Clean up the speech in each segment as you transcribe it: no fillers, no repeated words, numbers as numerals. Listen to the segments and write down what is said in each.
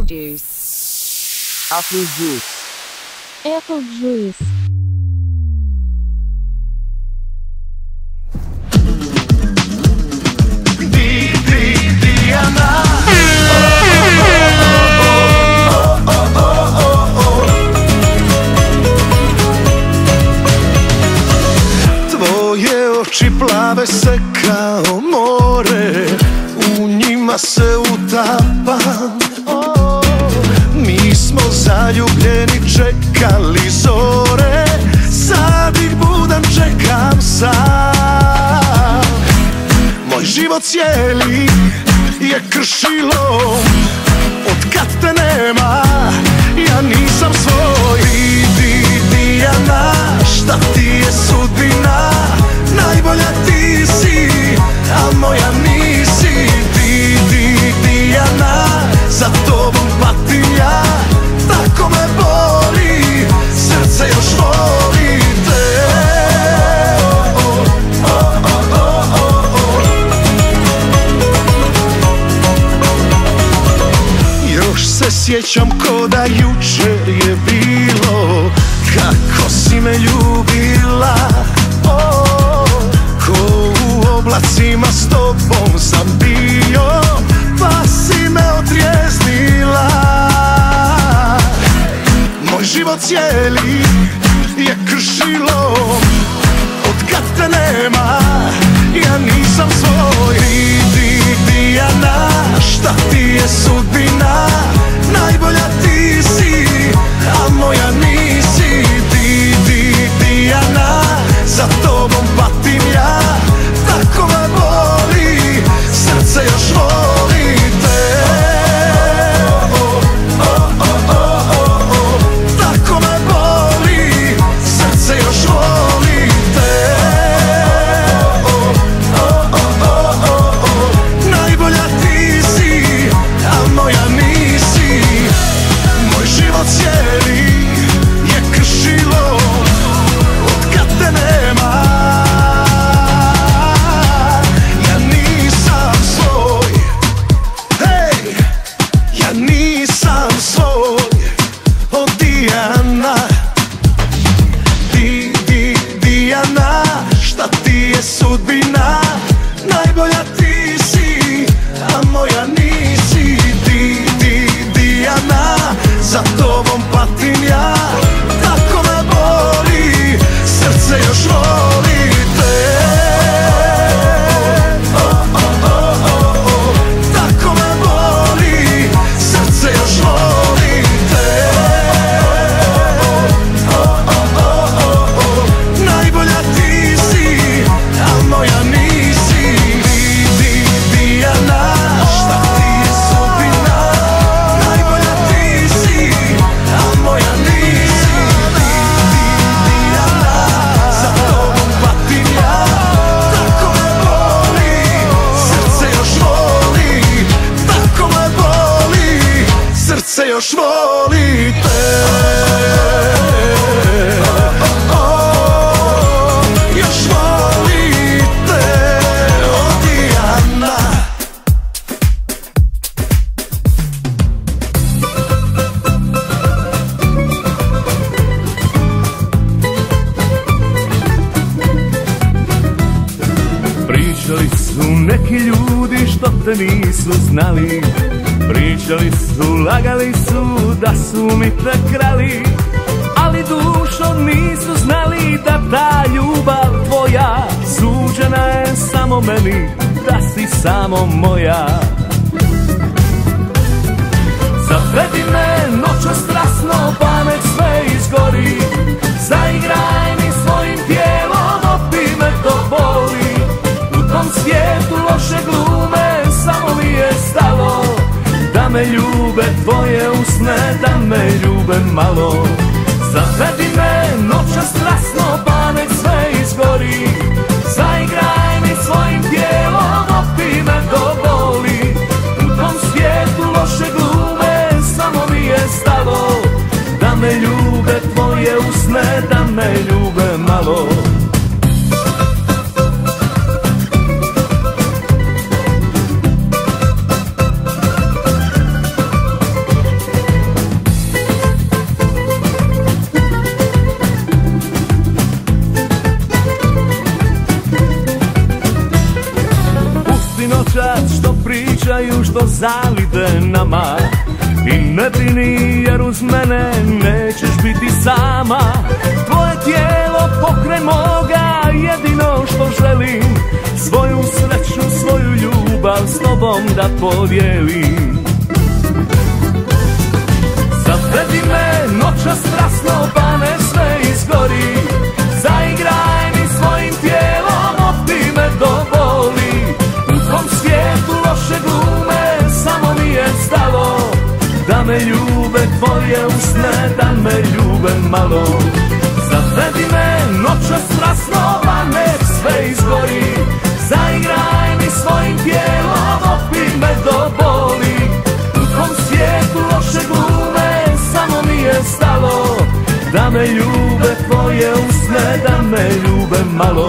juice. Apple juice. Apple juice. Dijana. Tvoje oči plave se kao more, u njima se utapam. Mi smo zaljubljeni, čekali zore, sad ih budan čekam sam. Moj život cijeli je kršilo, od kad te nema ja nisam svoj. Dijana, šta ti je sudbina, najbolja ti si, a moja nisi. Dijana, za tobom patim ja, tako me boli, srce još voli te. Još se sjećam ko da jučer je bilo, kako si me ljubila. Ko u oblacima s tobom sam bio, pa si me otrijeznila. Moj život cijeli je kršilo, od kad te nema ja nisam svoj. Dijana, šta ti je sudbina, najbolja ti si, a moja nisi. Dijana, za tobom patim ja, tako me boli, srce još voli te. Tako me boli, srce još voli te. Najbolja ti si, a moja nisi. Moj život cijeli je kršilo, od kad te nema ja nisam svoj. Hej, ja nisam svoj. O Dijana, Dijana, šta ti je sudbina, najbolja ti si, a moja nisi. Dijana, za tobom patim ja, tako me boli, srce još voli te. Tako me boli, srce još voli te. Najbolja ti si, a moja nisi. Dijana, šta ti je sudbina, najbolja ti si, a moja nisi. Dijana, za tobom patim ja, tako me boli, srce još voli. Tako me boli, srce još voli te. Još voli te, o Dijana. Pričali su neki ljudi što te nisu znali, pričali su, lagali su da su mi te krali, ali dušo nisu znali da ta ljubav tvoja suđena je samo meni, da si samo moja. Zavedi me noćas strasno, pa nek sve izgori, zaigraj mi svojim tijelom, opij me to boli. U tom svijetu loše glume, samo mi je stalo da me ljube tvoje usne, da me ljube malo. Zavedi me noćas strasno, pa nek sve izgori, zaigraj mi svojim tijelom, opij me to boli. U tom svijetu loše glume, samo mi je stalo da me ljube tvoje usne, da me ljube malo. što zalide nama. I ne brini jer uz mene nećeš biti sama. Tvoje tijelo pokraj moga, jedino što želim, svoju sreću, svoju ljubav s tobom da podijelim. Zavedi me noća strasno pa ne sve izgori, zaigraj mi svojim tijelom, opij me do boli. U tom svijetu loše glume samo mi je stalo da me ljube tvoje usne, da me ljube malo. Zavedi me noća strasno pa nek sve izgori, zaigraj mi svojim tijelom, opij me do boli. U tom svijetu loše glume samo mi je stalo da me ljube tvoje usne, da me ljube malo.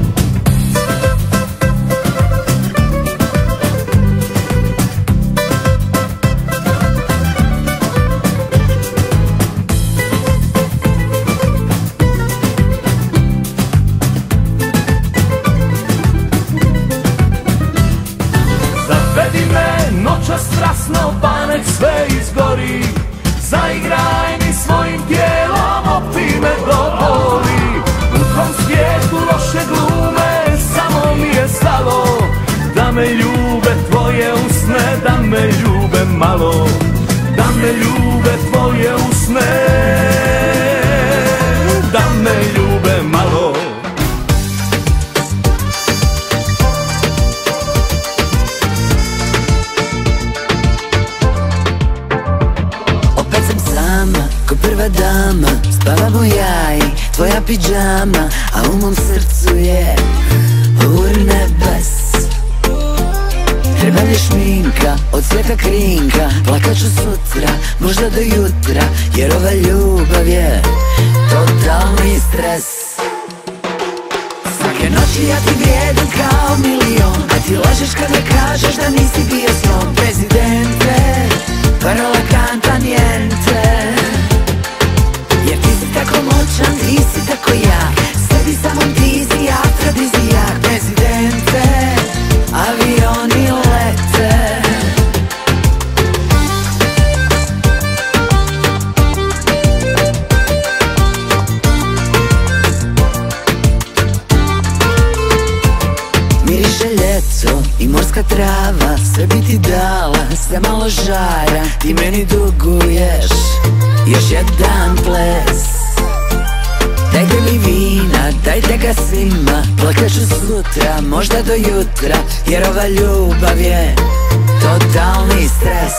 Zavedi me noća strasno pa nek sve izgori, zaigraj mi svojim tijelom, opij me do boli. U tom svijetu loše glume samo mi je stalo da me ljube tvoje usne, da me ljube malo. Da me ljube tvoje usne, da me ljube malo. Ko prva dama, spavamo ja i tvoja pidžama, a u mom srcu je urnebes. Treba mi šminka, od sveta krinka, plakaću sutra, možda do jutra, jer ova ljubav je totalni stres. Svake noći ja ti vrijedim kao milion, a ti lažeš kad me kažeš da nisi bio s njom. Prezidente, parola canta niente, jer ti si tako moćan, ti si tako jak, sebi samo dizi, afrodizijak. Prezidente, avioni lete. Miriše ljeto i morska trava, sve bi ti dala, sve malo žara. Ti meni duguješ još jedan ples. Dajte mi vina, dajte ga svima, plakaću sutra, možda do jutra, jer ova ljubav je totalni stres.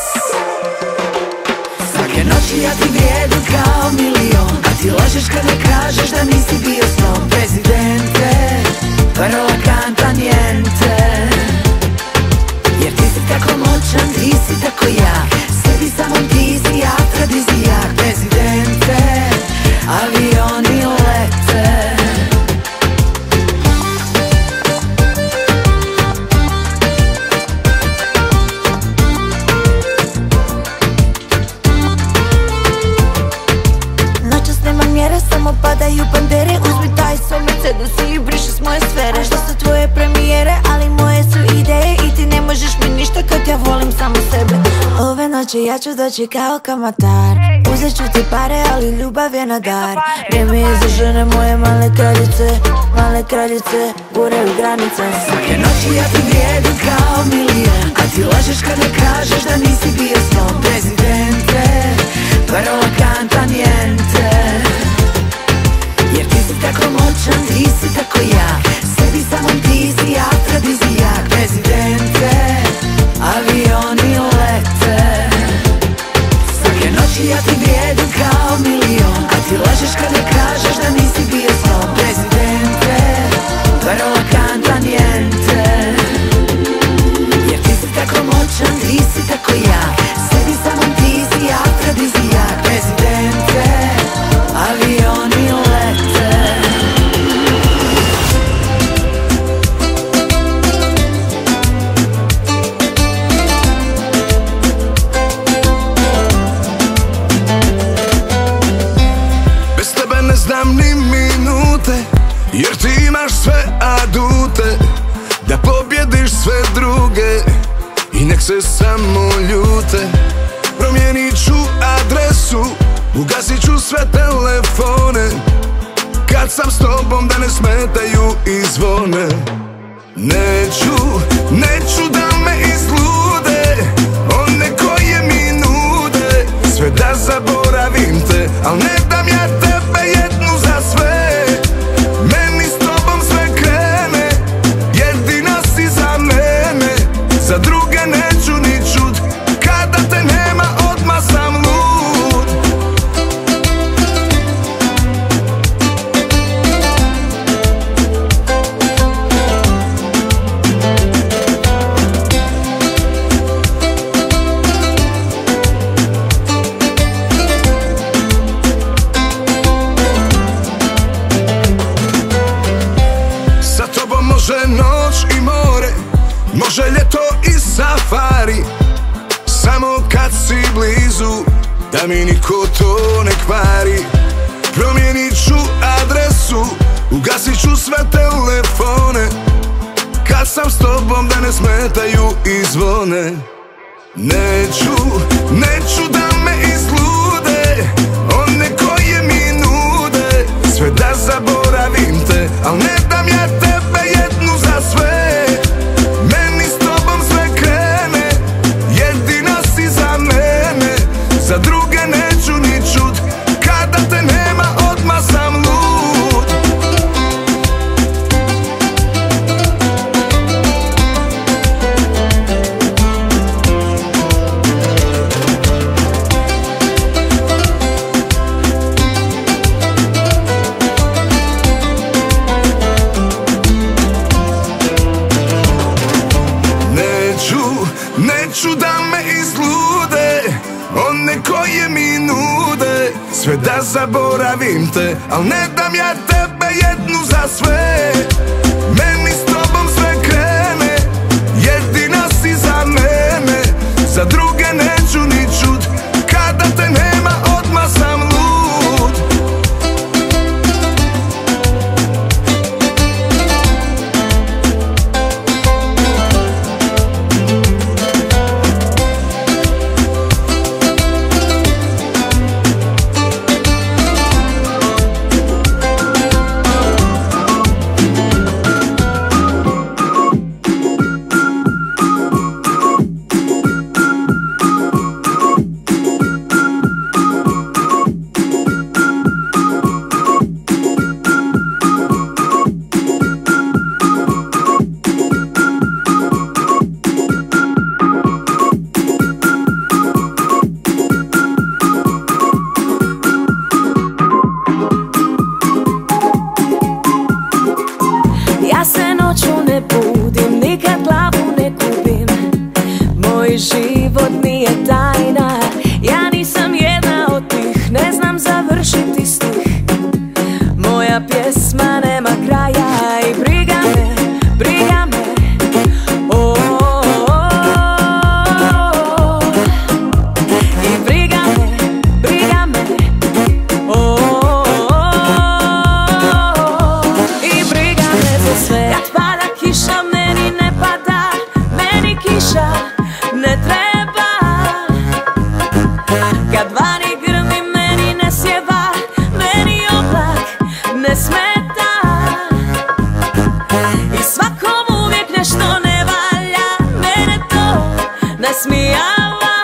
Svake noći ja ti vrijedim kao milion, a ti lažeš kad me kažeš da nisi bio s njom. Prezidente, parola canta niente, jer ti si tako moćan, ti si tako jak, sebi samo dizi, afrodizijak. Prezidente, avioni lete. Noćas nema mjere, samo padaju bandere. Uzmi taj svoj Mercedes i briši s moje sfere. A što su tvoje premijere, ali moje su ideje, i ti ne možeš mi ništa kad ja volim samo sebe. Ove noći ja ću doći kao kamatar, uzet ću ti pare, ali ljubav je na dar. Vrijeme je za žene moje male kraljice, guraju granice. Svake noći ja ti vrijedim kao milion, a ti lažeš kad me kažeš da nisi bio s njom. Prezidente, parola canta niente, jer ti si tako moćan, ti si tako jak, sebi samo dizi, afrodizijak. Prezidente, avioni lete. Svake noći ja ti vrijedim kao milion, a ti lažeš kad me kažeš da nisi bio s njom. Prezidente, parola canta niente, jer ti si tako moćan, ti si tako jak, sebi samo dizi, afrodizijak. Prezidente, avioni lete. se samo ljute. Promijenit ću adresu, ugasit ću sve telefone. Kad sam s tobom da ne smetaju i zvone. Neću da me izlude one koje mi nude sve da zaboravim te, al ne dam ja tebe jednu za sve. Meni s tobom sve krene, jedina si za mene. Za druge neću ni čut, kada te nema odmah sam lud. Sa tobom može noć i more, može ljeto i safari, samo kad si blizu, da mi niko to ne kvari. Promijenit ću adresu, ugasit ću sve telefone. Kad sam s tobom da ne smetaju i zvone. Neću da me izlude one koje mi nude sve da zaboravim te, al ne dam ja tebe jednu za sve. Meni s tobom sve krene, jedina si za mene. Za druge neću ni čut, kada te nema odmah sam lud. Neću da me izlude one koje mi nude sve da zaboravim te, al ne dam ja tebe jednu za sve. Meni s tobom sve krene, jedina si za mene. Za druge neću ni čut, kada te nema odmah sam lud. Ja se noću ne budim, nikad glavu ne gubim. Moj život nije tajna, ja nisam jedna od tih, ne znam završiti stih. Moja pjesma nema kraja i briga me, briga me. I briga me, briga me. I briga me za sve. Kad pada kiša meni ne pada, meni kiša ne treba. Kad vani grmi meni ne sjeva, meni oblak ne smeta. I svakom uvijek nešto ne valja, mene to nasmijava.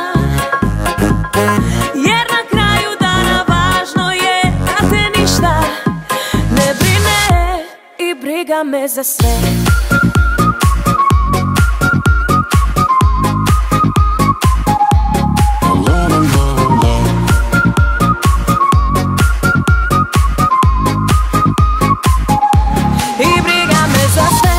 Jer na kraju dana važno je da te ništa ne brine. I briga me za sve. I briga me za sve.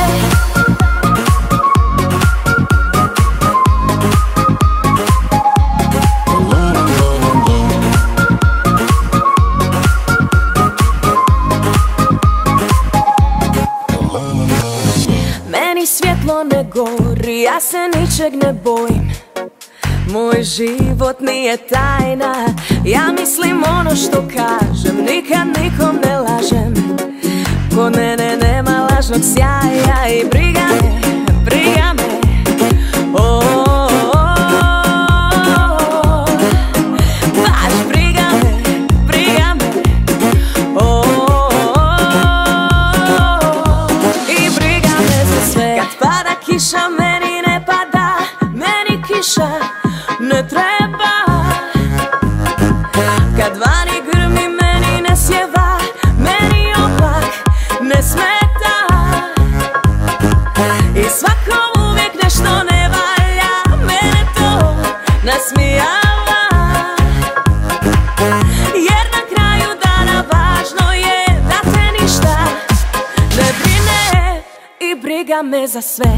Meni svjetlo ne gori, ja se ničeg ne bojim. Moj život nije tajna, ja mislim ono što kažem, nikad nikom ne lažem. Kod mene nema lažnog sjaja i briga me, briga me. ne treba. Kad vani grmi meni ne sjeva, meni oblak ne smeta. I svakom uvijek nešto ne valja, mene to nasmijava. Jer na kraju dana važno je da te ništa ne brine i briga me za sve.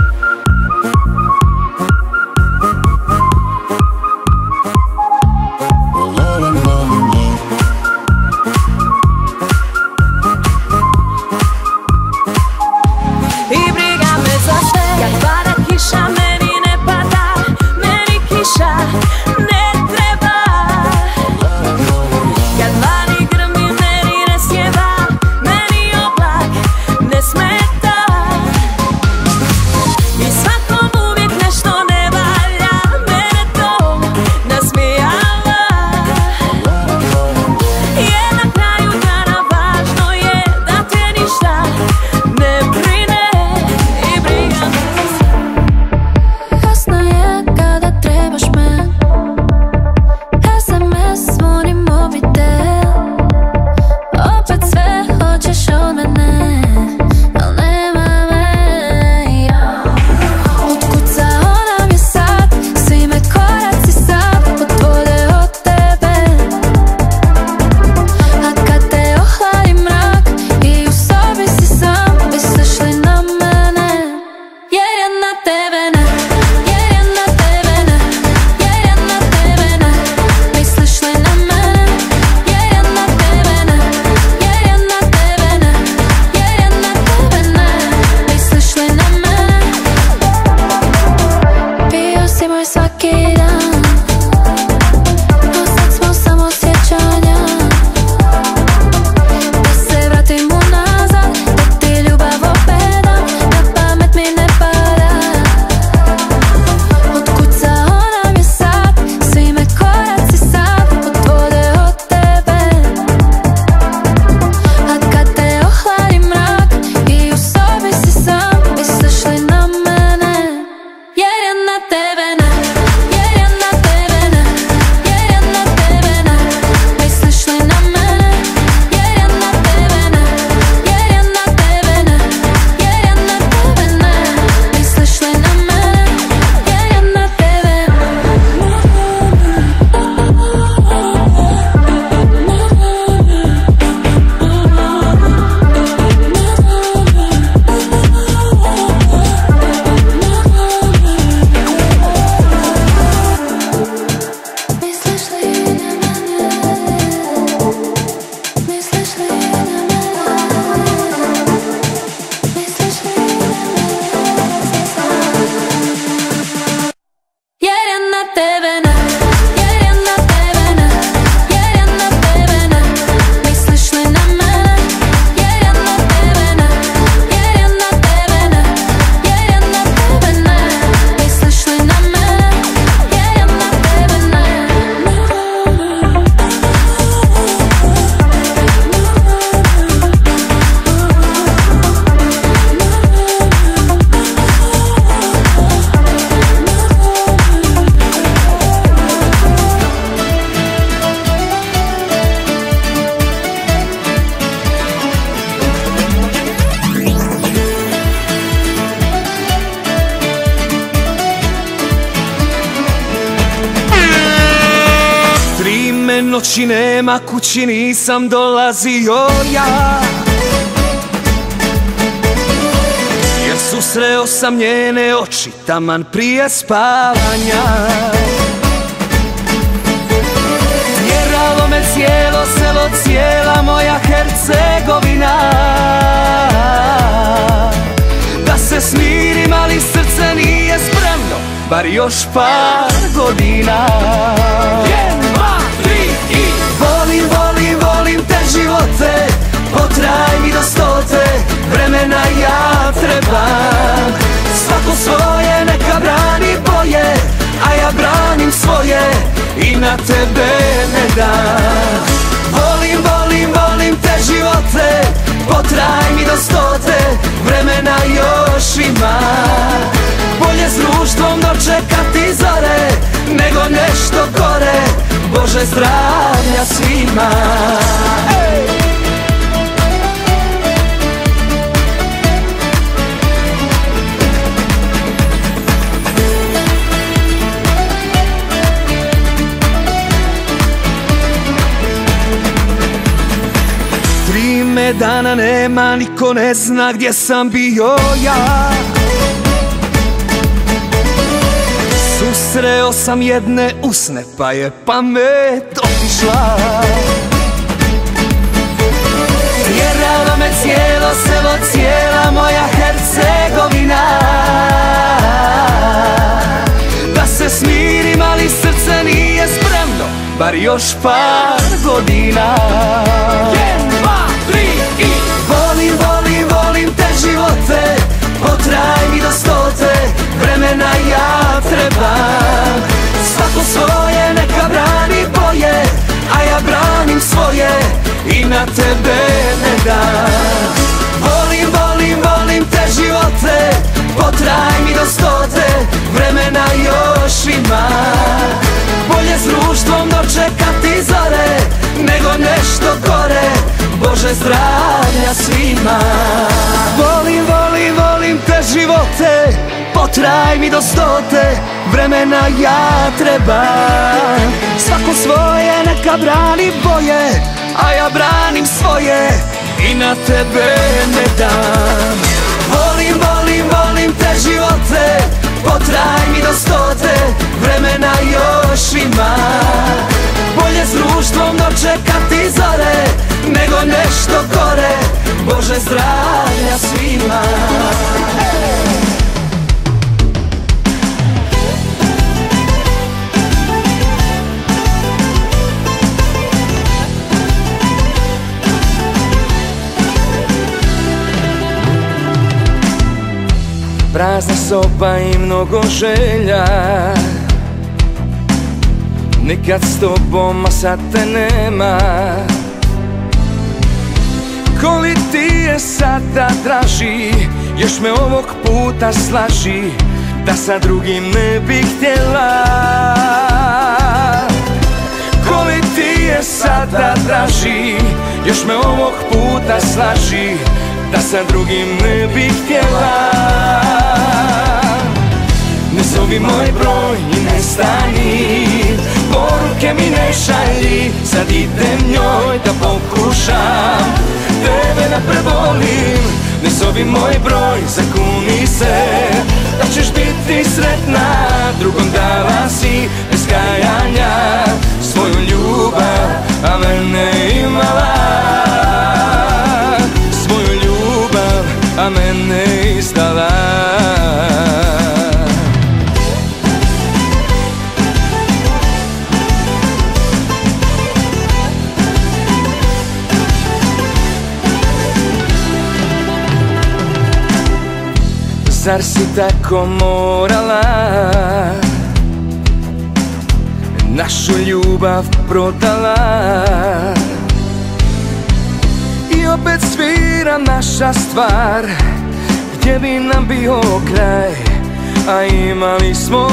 Noći nema, kući nisam dolazio ja, jer susreo sam njene oči taman prije spavanja. Tjeralo me cijelo selo, cijela moja Hercegovina, da se smirim, ali srce nije spremno, bar još par godina. Volim, volim, volim te živote, potraj mi do stote, vremena ja trebam. Svako svoje neka brani boje, a ja branim svoje i na tebe ne dam. Volim, volim, volim te živote, potraj mi do stote, vremena još ima. Bolje s društvom dočekati zore, nego ne Bože zdravlja svima. 3 dana nema, niko ne zna gdje sam bio ja. Susreo sam jedne usne, pa je pamet otišla. Tjerala me cijelo selo, cijela moja Hercegovina. Da se smirim, ali srce nije spremno, bar još par godina. 1, 2, 3 i volim, volim, volim te živote, potraj mi do 100. Vremena ja trebam, svako svoje neka brani boje, a ja branim svoje i na tebe ne dam. Volim, volim, volim te živote, potraj mi do 100. Vremena još ima, bolje s društvom dočekati zore, nego nešto gore, Bože zdravlja svima. Volim, volim, volim te živote, potraj mi do 100. Vremena ja trebam, svako svoje neka brani boje, a ja branim svoje i na tebe ne dam. Volim, volim, volim te živote, potraj mi do 100. Vremena još ima, bolje s društvom dočekati zore, nego nešto gore, Bože zdravlja svima. Prazna soba i mnogo želja, nikad s tobom, a sad te nema. Koli ti je sada draži, još me ovog puta slaži, da sa drugim ne bih htjela. Koli ti je sada draži, još me ovog puta slaži, da sa drugim ne bih htjela. Ne zovi moj broj i ne stani, poruke mi ne šalji, sad idem njoj da pokušam tebe da prebolim. Ne zovi moj broj, zakuni se da ćeš biti sretna, drugom dala si bez kajanja svoju ljubav, a mene imala. Svoju ljubav, a mene izdala. Zar si tako morala našu ljubav prodala? I opet svira naša stvar, gdje bi nam bio kraj, a imali smo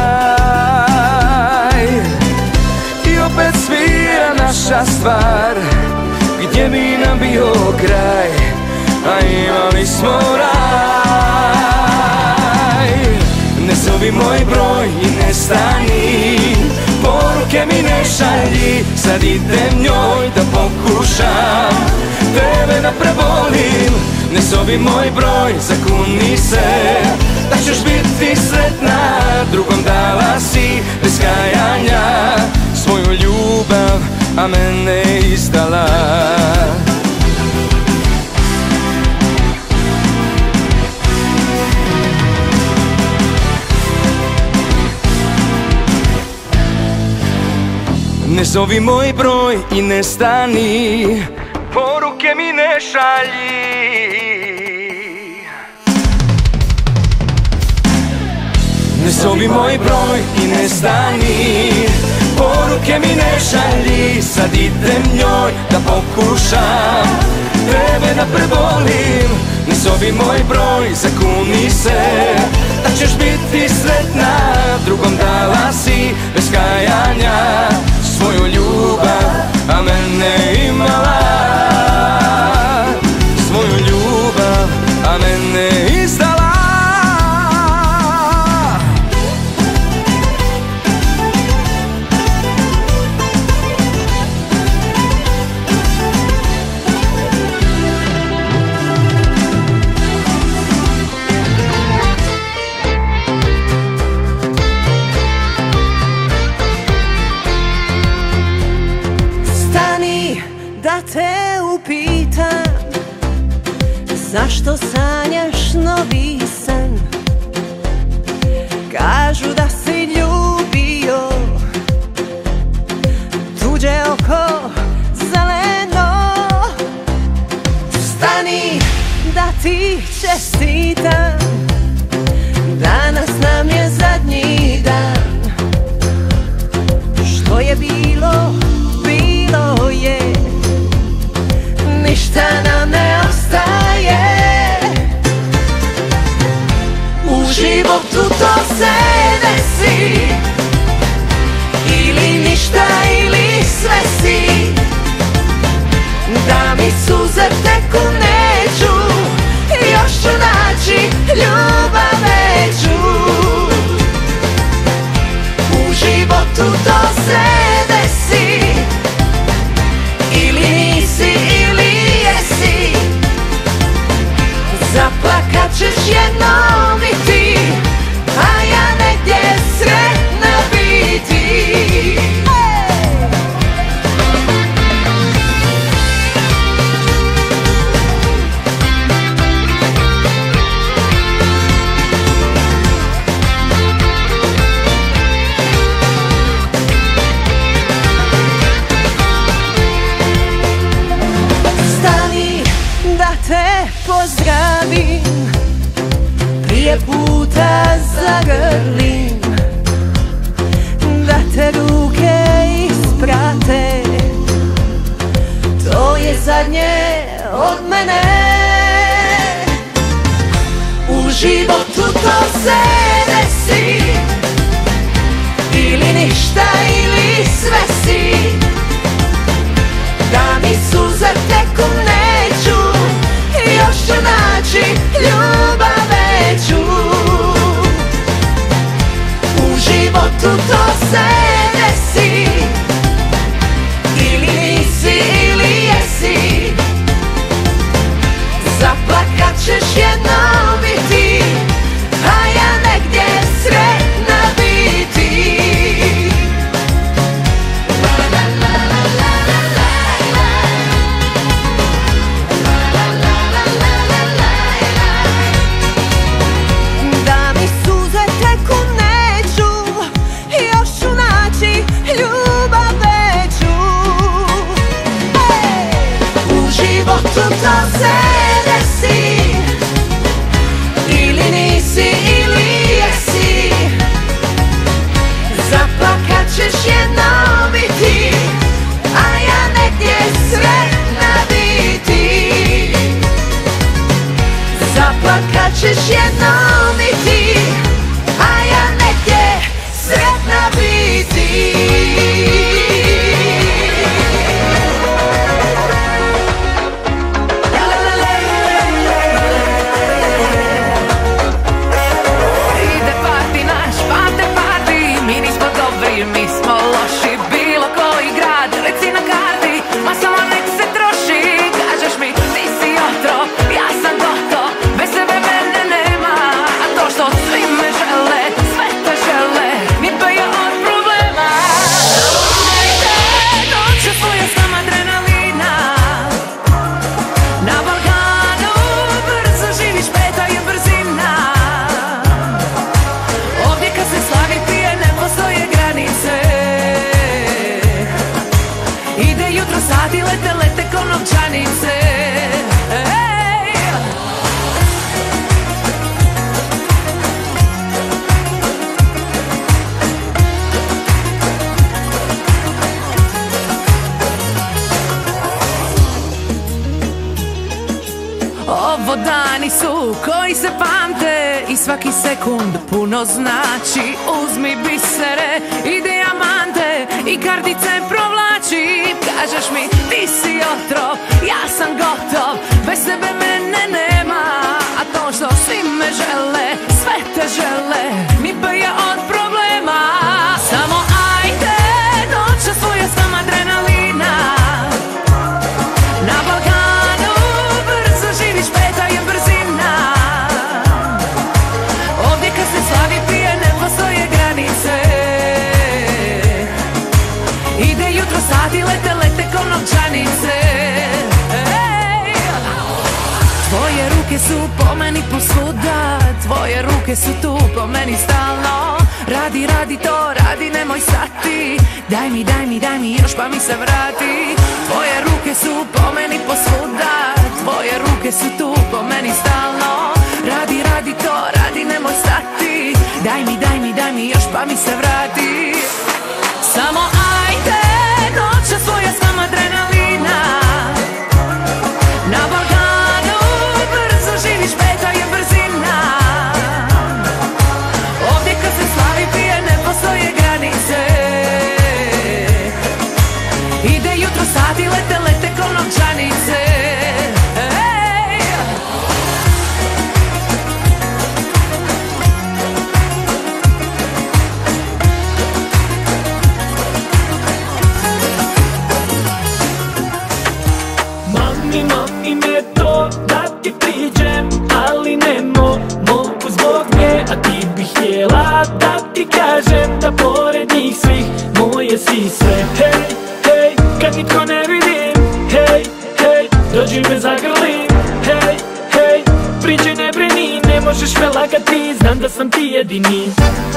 raj. I opet svira naša stvar, gdje bi nam bio kraj, a imali smo raj. Ne zovi moj broj i ne stani, poruke mi ne šalji, sad idem njoj da pokušam tebe da prebolim. Ne zovi moj broj, zakuni se da ćeš biti sretna, drugom dala si bez kajanja svoju ljubav, a mene izdala. Ne zovi moj broj i ne stani, poruke mi ne šalji. Ne zovi moj broj i ne stani, poruke mi ne šalji, sad idem njoj da pokušam tebe da prebolim. Ne zovi moj broj, zakuni se da ćeš biti sretna, drugom dala si bez kajanja svoju ljubav, Zašto sanjaš novi san? Kažu da si ljubio tuđe oko zeleno. Stani da ti čestitam, danas nam je zadnji dan. Što je bilo, bilo je, ništa nam ne ostaje. U životu to se desi, ili ništa ili sve si. Da mi suze teku neću, još ću naći ljubav veću. U životu to se desi, ili nisi ili jesi. Zaplakat ćeš jednom i ti, a ja negdje sretna biti. Stani da te pozdravim, prije puta zagrlim, da te ruke isprate. To je zadnje od mene. U životu to se desi, ili ništa ili sve si. Da mi suze teku neću, još ću naći ljubav veću. U životu to se desi, ili nisi ili jesi. Zaplakat ćeš jednom i ti, a ja negdje sretna biti. Da mi suze teku neću, još ću naći ljubav veću. U životu to se desi, ili nisi ili jesi. Zaplakat ćeš jednom i ti, a ja negdje sretna biti. Zaplakat ćeš jednom i ti, a ja negdje sretna biti. Ide parti naš, pamte parti, mi nismo dobri, mi smo loši. Bilo koji grad, reci na karti, ma samo nek se troši. Kažeš mi, ti si otrov, ja sam gotov, bez tebe mene nema. A to što svi me žele, sve te žele, mi pa je od problema. Ajde, noće svoje s nama adrenalina. Na Balkanu brzo živiš, peta je brzina. Ovdje kad se slavi pije, ne postoje granice. Ide jutro, sati lete, lete ko novčanice. Ej! Ovo dani su koji se pamte i svaki sekund puno znači. Uzmi bisere i dijamante i kartice provlači. Kažeš mi, ti si otrov, ja sam gotov, bez tebe mene nema. A to što svi me žele, sve te žele, mi pa je od problema. Samo ajde, noća svoja s nama adrenalina. Na Balkanu brzo živiš, peta je brzina. Ovdje kad se slavi pije, ne postoje granice. Ide jutro, sati lete, lete ko novčanice. Ej! Tvoje ruke su po meni posvuda, tvoje ruke su tu po meni stalno. Radi, radi to, radi, nemoj stati. Daj mi još pa mi se vrati. Tvoje ruke su po meni posvuda, tvoje ruke su tu po meni stalno. Radi, radi to, radi, nemoj stati. Daj mi još pa mi se vrati. Samo ajde, noća svoja s nama adrenalina. Na Balkanu brzo živiš, peta je brzina. Ovdje kad se slavi pije ne postoje granice. Ide jutro, sati lete ko novčanice. Mami me to da ti priđem, ali ne mogu zbog nje. A ti bih htjela da ti kažem da pored njih svih moje si sve. Hej, hej, kad nitko ne vidim. Hej, hej, dođi me zagrli. Hej, hej, priđi ne brini, ne možeš me lagati, znam da sam ti jedini.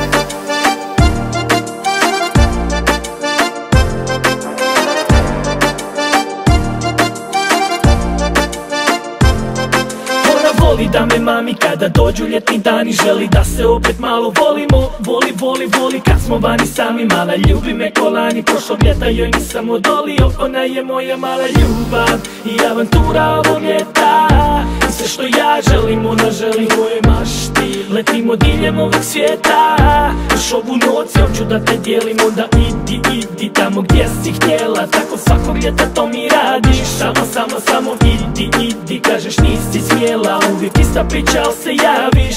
Voli da me mami kada dođu ljetni dani, želi da se opet malo volimo. Voli kad smo vani sami, mala ljubi me ko lani. Prošlog ljeta joj nisam odolio, ona je moja mala ljubav i avantura ovog ljeta. I sve što ja želim, ona želi moje mašti. Letimo diljem ovog svijeta, još ovu noć hoću da te dijelim. Onda idi tamo gdje si htjela, tako svakog ljeta to mi radiš. Samo idi, kažeš nisi smjela, uvijek ista priča, al se javiš.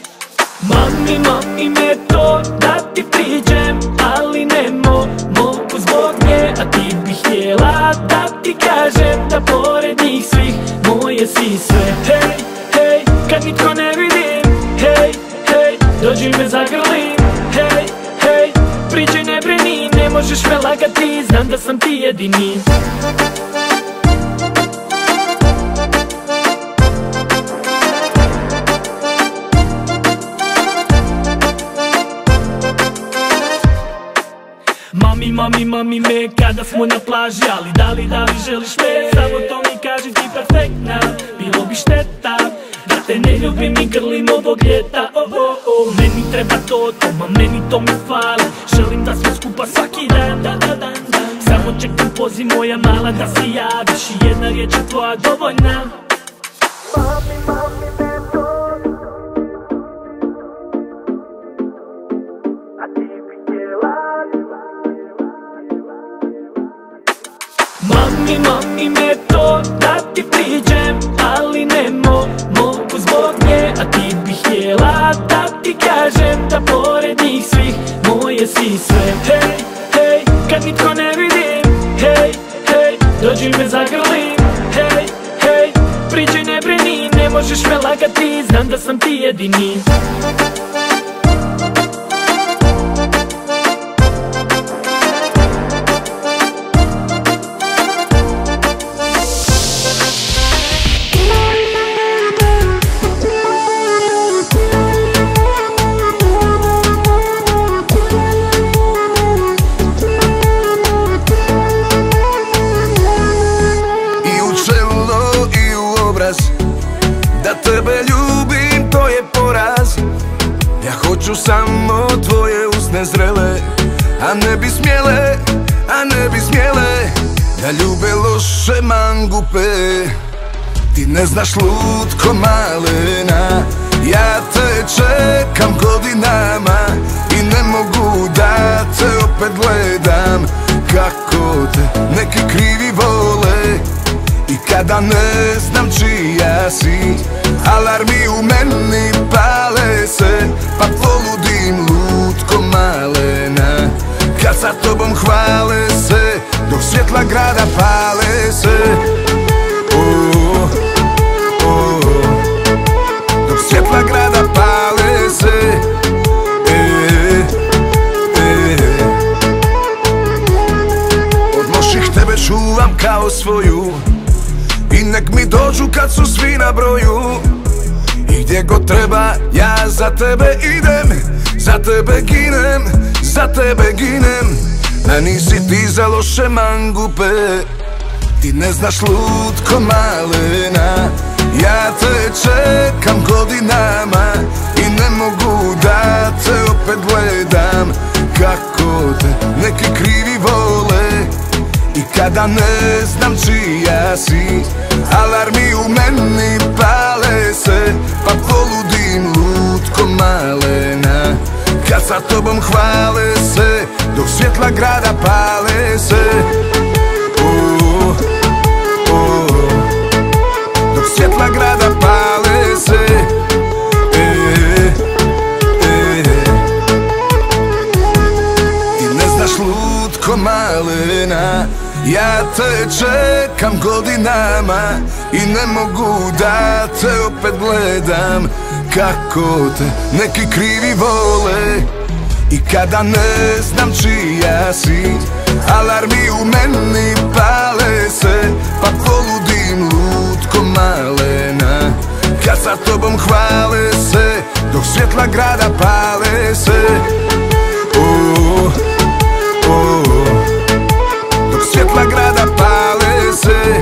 Mami me to da ti priđem, ali ne mogu zbog nje. A ti bih htjela da ti kažem da pored njih svih moje si sve. Hej, hej, kad nitko ne vidim. Hej, hej, dođi me zagrli. Hej, hej, priđi ne brini, ne možeš me lagati, znam da sam ti jedini. Mami me kada smo na plaži, ali da li želiš me? Samo to mi kaži, ti perfektna, bilo bi šteta da te ne ljubim i grlim ovog ljeta. Meni treba to, meni to mi fali, želim da smo skupa svaki dan. Samo čekam poziv moja mala da se javiš i jedna riječ je tvoja dovoljna. Mami me to, a ti bi htjela. Mami me to da ti priđem, ali ne mogu zbog nje. A ti bih htjela da ti kažem da pored njih svih moje si sve. Hej, hej, kad nitko ne vidim. Hej, hej, dođi me zagrli. Hej, hej, priđi ne brini, ne možeš me lagati, znam da sam ti jedini. Da tebe ljubim, to je poraz. Ja hoću samo tvoje usne zrele, a ne bi smjele da ljube loše mangupe. Ti ne znaš lutko malena, ja te čekam godinama i ne mogu da te opet gledam. Kako te neki krivi vole i kada ne znam čija si, alarmi u meni pale se, pa poludim lutko malena. Kad sa tobom hvale se, dok svjetla grada pale se. Dok svjetla grada pale se. Od loših tebe čuvam kao svoju, i nek mi dođu kad su svi na broju. I gdje god treba ja za tebe idem, za tebe ginem, za tebe ginem. A nisi ti za loše mangupe, ti ne znaš lutko malena. Ja te čekam godinama i ne mogu da te opet gledam. Kako te neki krivi vole i kada ne znam čija si, alarmi u meni pale se, pa poludim lutko malena. Kad sa tobom hvale se, dok svjetla grada pale se. Dok svjetla grada pale se. Ti ne znaš lutko malena, ja te čekam godinama i ne mogu da te opet gledam. Kako te neki krivi vole i kada ne znam čija si, alarmi u meni pale se, pa poludim lutko malena. Kad sa tobom hvale se, dok svjetla grada pale se. Dok svjetla grada pale se.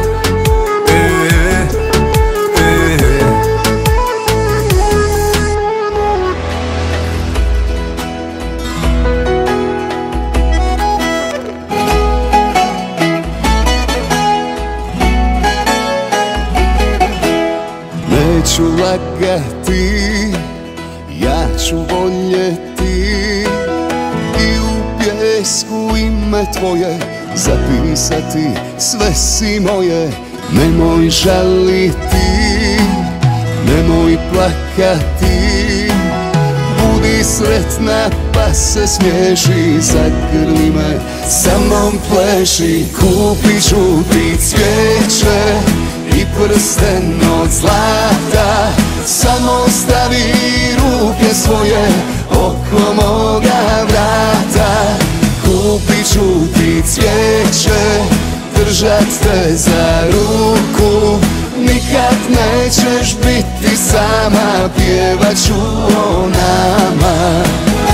Neću lagati, ja ću voljeti i u pjesku ime tvoje zapisati. Sve si moje, nemoj žaliti, nemoj plakati. Budi sretna pa se smiješi, zagrli me, sa mnom pleši. Kupit ću ti cvijeće i prsten od zlata, samo stavi ruke svoje oko moga vrata. Kupit ću ti cvijeće, držat te za ruku, nikad nećeš biti sama, pjevat ću o nama.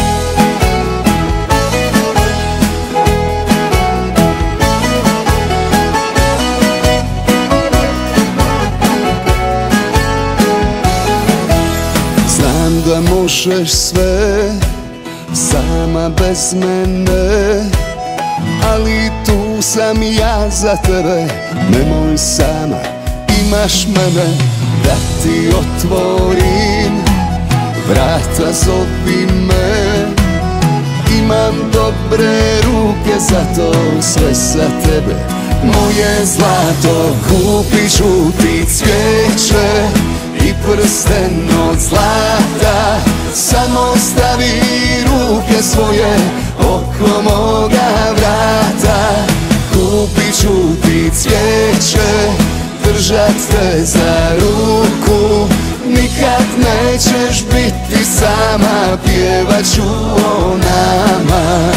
Znam da možeš sve, sama bez mene, ali tu sam ja za tebe. Nemoj sama, imaš mene, da ti otvorim vrata, zovi me. Imam dobre ruke, zato sve za tebe, moje zlato. Kupit ću ti cvijeće i prsten od zlata, samo stavi ruke svoje oko moga vrata. Kupit ću ti cvijeće, držat te za ruku, nikad nećeš biti sama, pjevat ću o nama.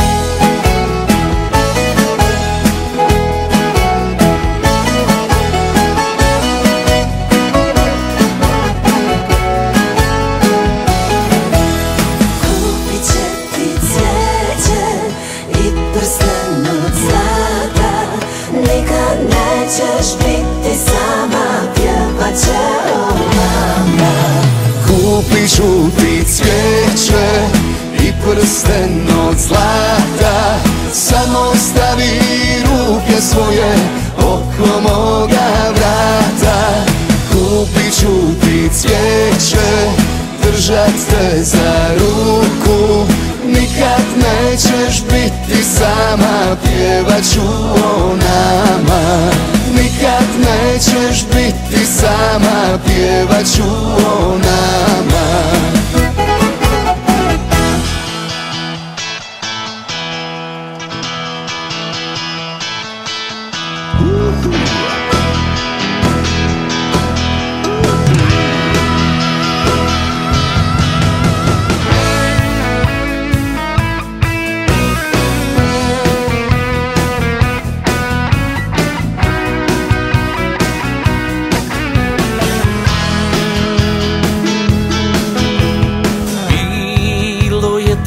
Kupit ću ti cvijeće i prsten od zlata, samo stavi ruke svoje oko moga vrata. Kupit ću ti cvijeće, držat te za ruku, nikad nećeš biti sama, pjevat ću o nama. Nikad nećeš biti sama, pjevat ću o nama.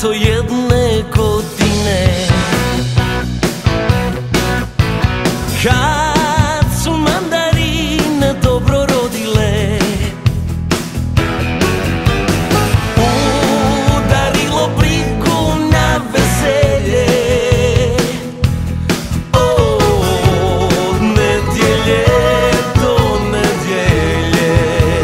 leto jedne godine, kad su mandarine dobro rodile, udarilo brigu na veselje. Od nedjelje do nedjelje,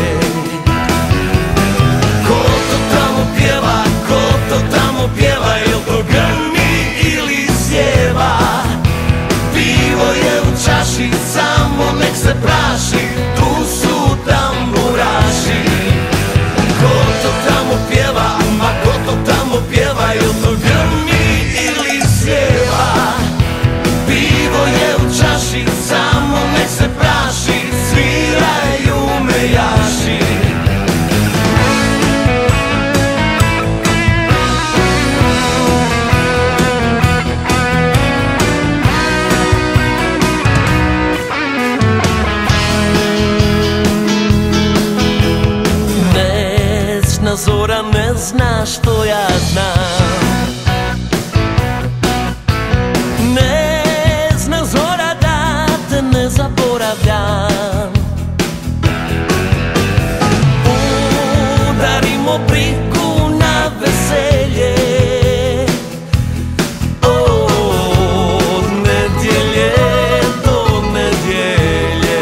ko to tamo pjeva, ko to tamo pjeva, jel to grmi ili sjeva? Pivo je u čaši, samo nek se praši, tu su tamburaši. Ko to tamo pjeva, ma ko to tamo pjeva, jel to grmi ili sjeva? Pivo je u čaši, samo nek se praši, sviraju mejaši. Večna zora ne zna što ja znam, ne zna zora da te ne zaboravljam. Udarimo brigu na veselje, od nedjelje do nedjelje.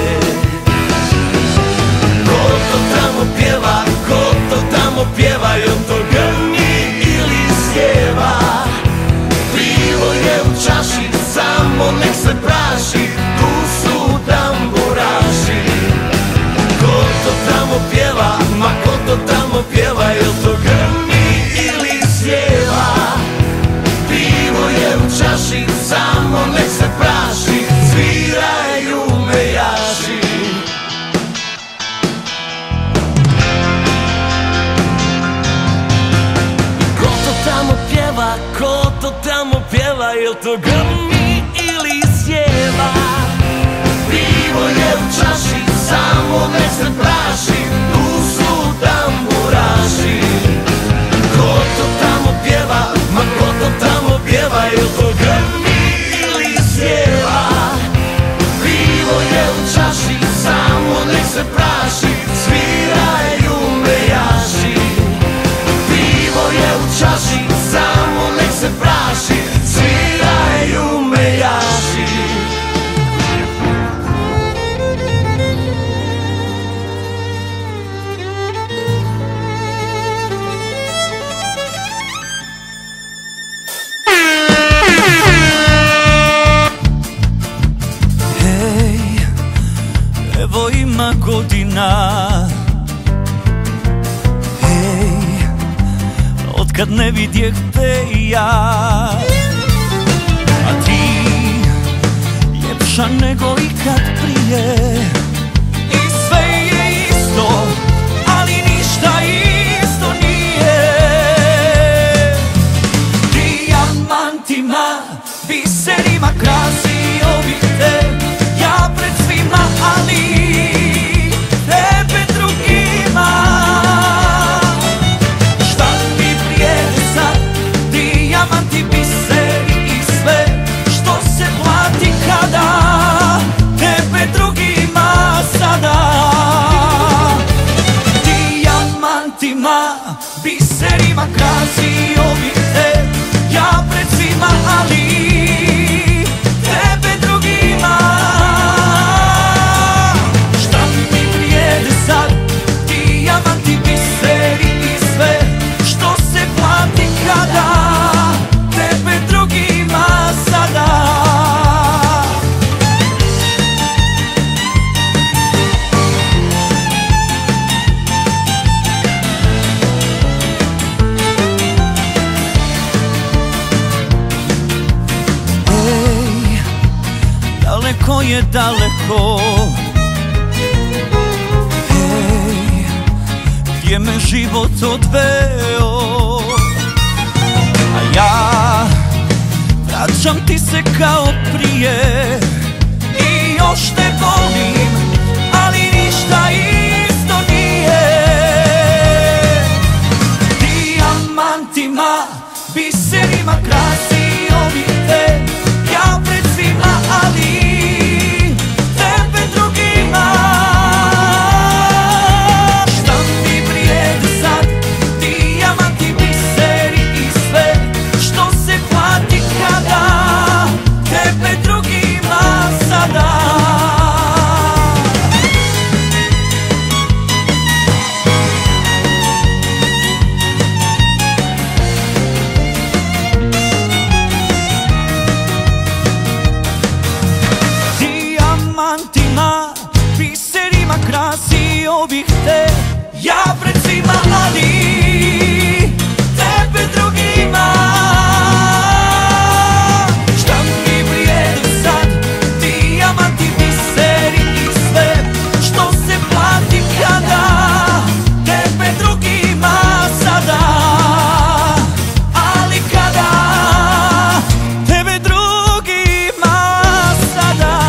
Ko to tamo pjeva, ko to tamo pjeva, jel to grmi ili sjeva? Pivo je u čaši, samo nek se praši, tu su tamburaši. Ko to tamo pjeva, ma ko to tamo pjeva, jel to grmi ili sjeva? Pivo je u čaši, samo nek se praši, sviraju mejaši. Ko to tamo pjeva, ko to tamo pjeva, jel to grmi ili sjeva? Pivo je u čaši, samo nek se praši, tu su tamburaši. Ko to tamo pjeva, ma ko to tamo pjeva, jel to grmi ili sjeva? Pivo je u čaši, samo nek se praši, sviraju mejaši. Pivo je u čaši, samo nek se praši, sviraju mejaši. Hej, evo ima godina, hej, otkad ne vidjeh te ja, a ti ljepša nego ikad prije. I sve je isto, ali ništa isto nije. Dijamantima, biserima krasio bih te, ja pred svima, ali tebe drugima. Šta mi vrijede sad dijamanti, biseri i sve što se plati kada tebe drugima sada. Dijamantima, biserima krasio bih te, ja pred svima, ali tebe drugima. Šta mi vrijede sad dijamanti, biseri i sve što se plati kada tebe drugima sada. Daleko je daleko, hej, gdje me život odveo, a ja vraćam ti se kao prije i još te volim, ali ništa isto nije. Dijamantima, imao bih te, ja pred svima, ali tebe drugima. Šta mi vrijede sad dijamanti, biseri i sve što se plati kada tebe drugima sada. Ali kada tebe drugima sada.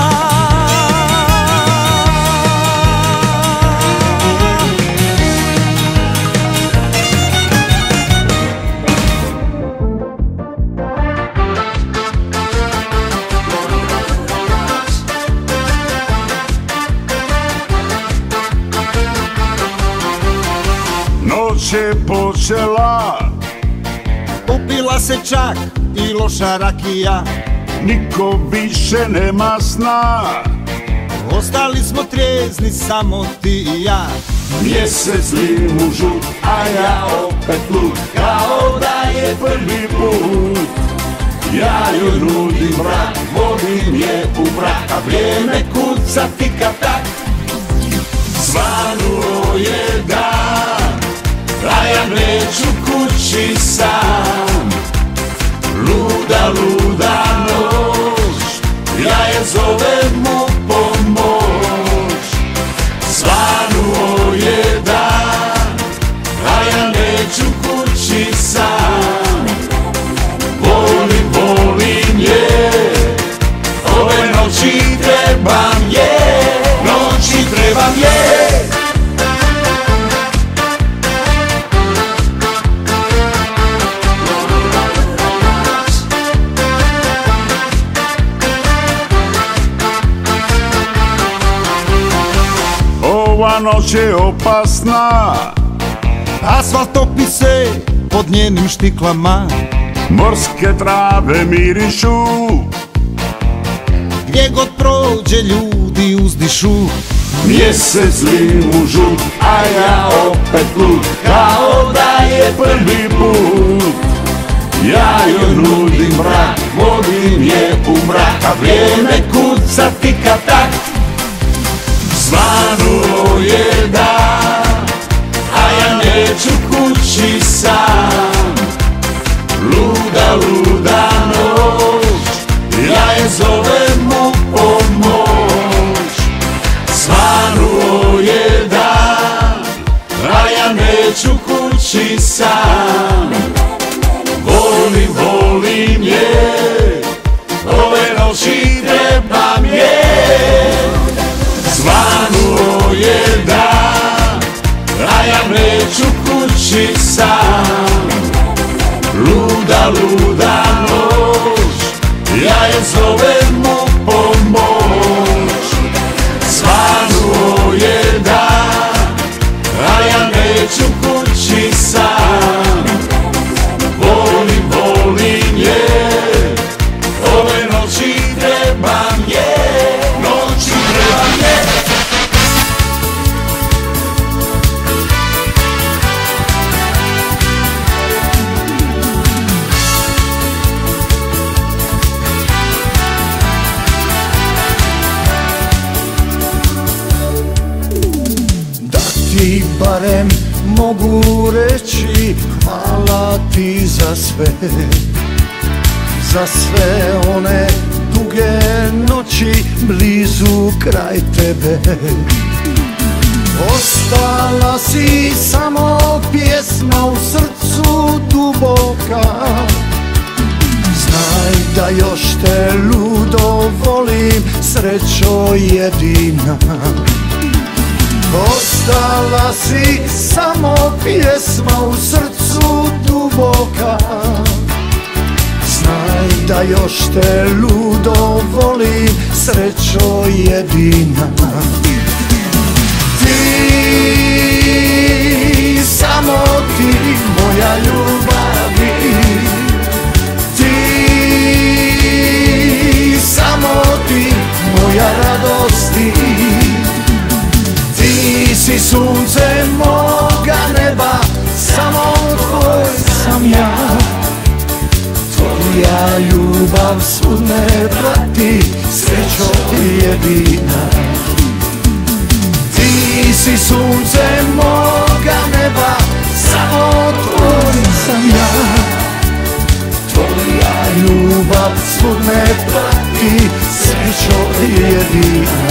Noć je počela, Upila se čak i loša rakija, niko više nema sna. ostali smo trijezni samo ti i ja. Mjesec limu žut, a ja opet lud, kao da je prvi put. Ja joj nudim brak, vodim je u brak, a vrijeme kuca tika tak. Svanuo je dan, a ja neću kući sam. Luda, luda noć, ja je zovem u pomoć. Svanuo je dan, a ja neću kući sam. Volim, volim je, ove noći trebam je, noći trebam je. Ova noć je opasna, Asfalt topi se pod njenim štiklama, morske trave mirišu. gdje god prođe ljudi uzdišu. Mjesec limu žut, a ja opet lud, kao da je prvi put. Ja joj nudim brak, vodim je u mrak, a vrijeme kuca tika tak. Svanuo je dan, a ja neću kući sam. Luda, luda noć, ja je zovem u pomoć. Svanuo je dan, a ja neću kući sam. Volim, volim je, ove noći trebam je. Svanuo je dan, a ja neću kući sam. Luda, luda noć, ja je zovem u pomoć. Svanuo je dan, a ja neću kući sam. Volim, volim je, ove noći trebam je, noći trebam je. Ti barem mogu reći hvala ti za sve one duge noći blizu kraj tebe. Ostala si samo pjesma u srcu duboka, znaj da još te ludo volim, srećo jedina. Ostala si samo pjesma u srcu duboka, znaj da još te ludo volim, srećo jedina. Ti, samo ti, moja ljubavi. Ti, samo ti, moja radosti. Ti si sunce moga neba, samo tvoj sam ja. Tvoja ljubav svud me prati, srećo jedina. Ti Ti si sunce moga neba, samo tvoj sam ja. Tvoja ljubav svud me prati, srećo jedina.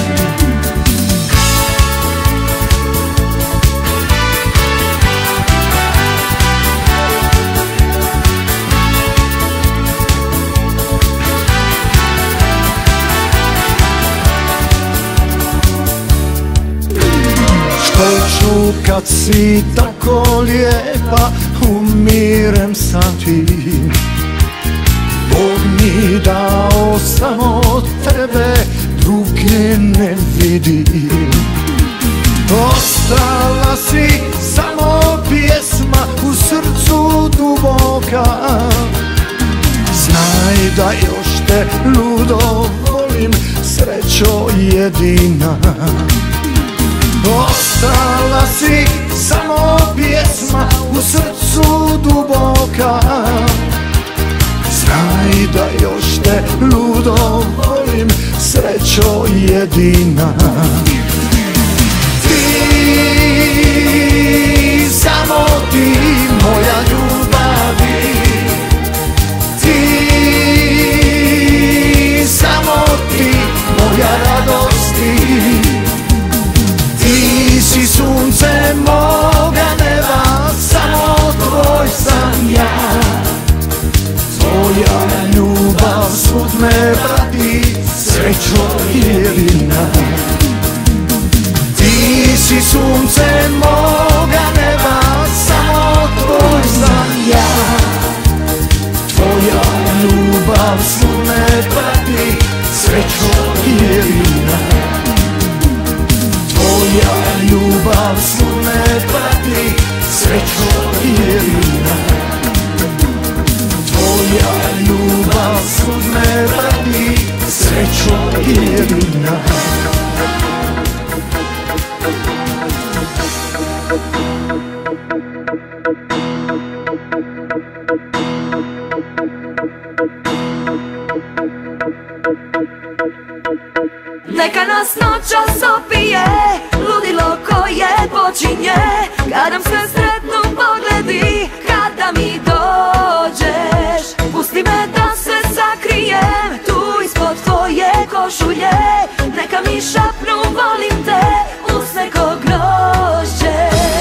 Hoću kad si tako lijepa, umirem sa tim. Bog mi dao samo tebe, druge ne vidim. Ostala si samo pjesma u srcu duboka. Znaj da još te ludo volim, srećo jedina. Ostala si samo pjesma u srcu duboka. Znaj da još te ludo volim, srećo jedina. Ti, samo ti, moja ljubavi. Ti, samo ti, moja radosti. Ti si sunce moga neba, samo tvoj sam ja. Tvoja ljubav svud me prati, srećo jedina. Ti si sunce moga neba, samo tvoj sam ja. Tvoja ljubav svud me prati, srećo jedina. Tvoja ljubav svud me prati, srećo jedina. Tvoja ljubav svud me prati, srećo jedina. Neka nas noćas opije, ludilo koje počinje, kad nam se sretnu pogledi, kada mi dođeš. Pusti me da se sakrijem tu ispod tvoje košulje, neka mi šapnu volim te uz neko grožđe.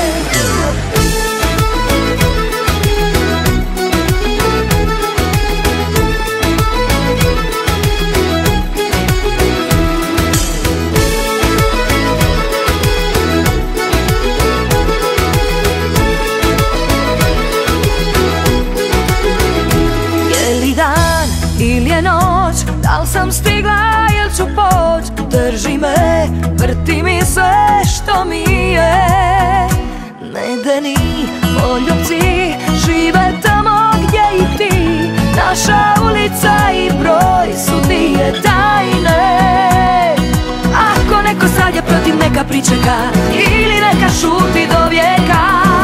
Dal sam stigla, jel ću poć? Drži me, vrti mi sve što mi je. Nedeni poljubci žive tamo gdje i ti. Naša ulica i broj su dvije tajne. Ako neko sad je protiv, neka pričeka ili neka šuti do vijeka.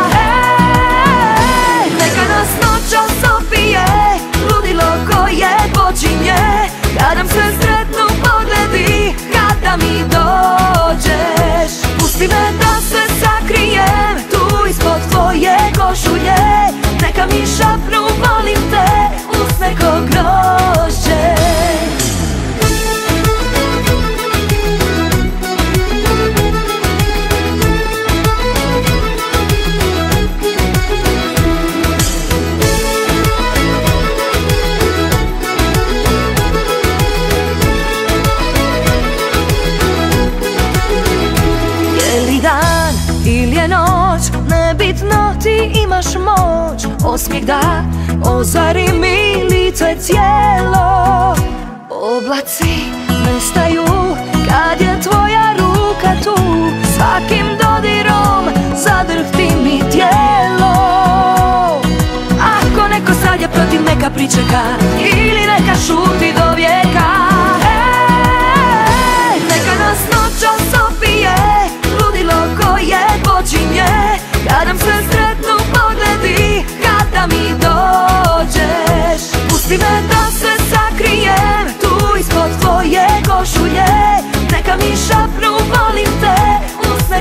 Neka nas noćas opije, ludilo koje počinje, kad nam se sretnu pogledi, kada mi dođeš. Pusti me da se sakrijem tu ispod tvoje košulje, neka mi šapnu volim te uz neko grožđe. Nebitno, ti imaš moć, osmijeh da ozari mi lice cijelo. Oblaci nestaju kad je tvoja ruka tu, svakim dodirom zadrhti mi tijelo. Ako neko sad je protiv, neka pričeka ili neka šuti do vijeka. Neka nas noćas opije, ludilo koje počinje, kad nam se sretnu pogledi, kada mi dođeš. Pusti me da se sakrijem tu ispod tvoje košulje, neka mi šapnu volim te uz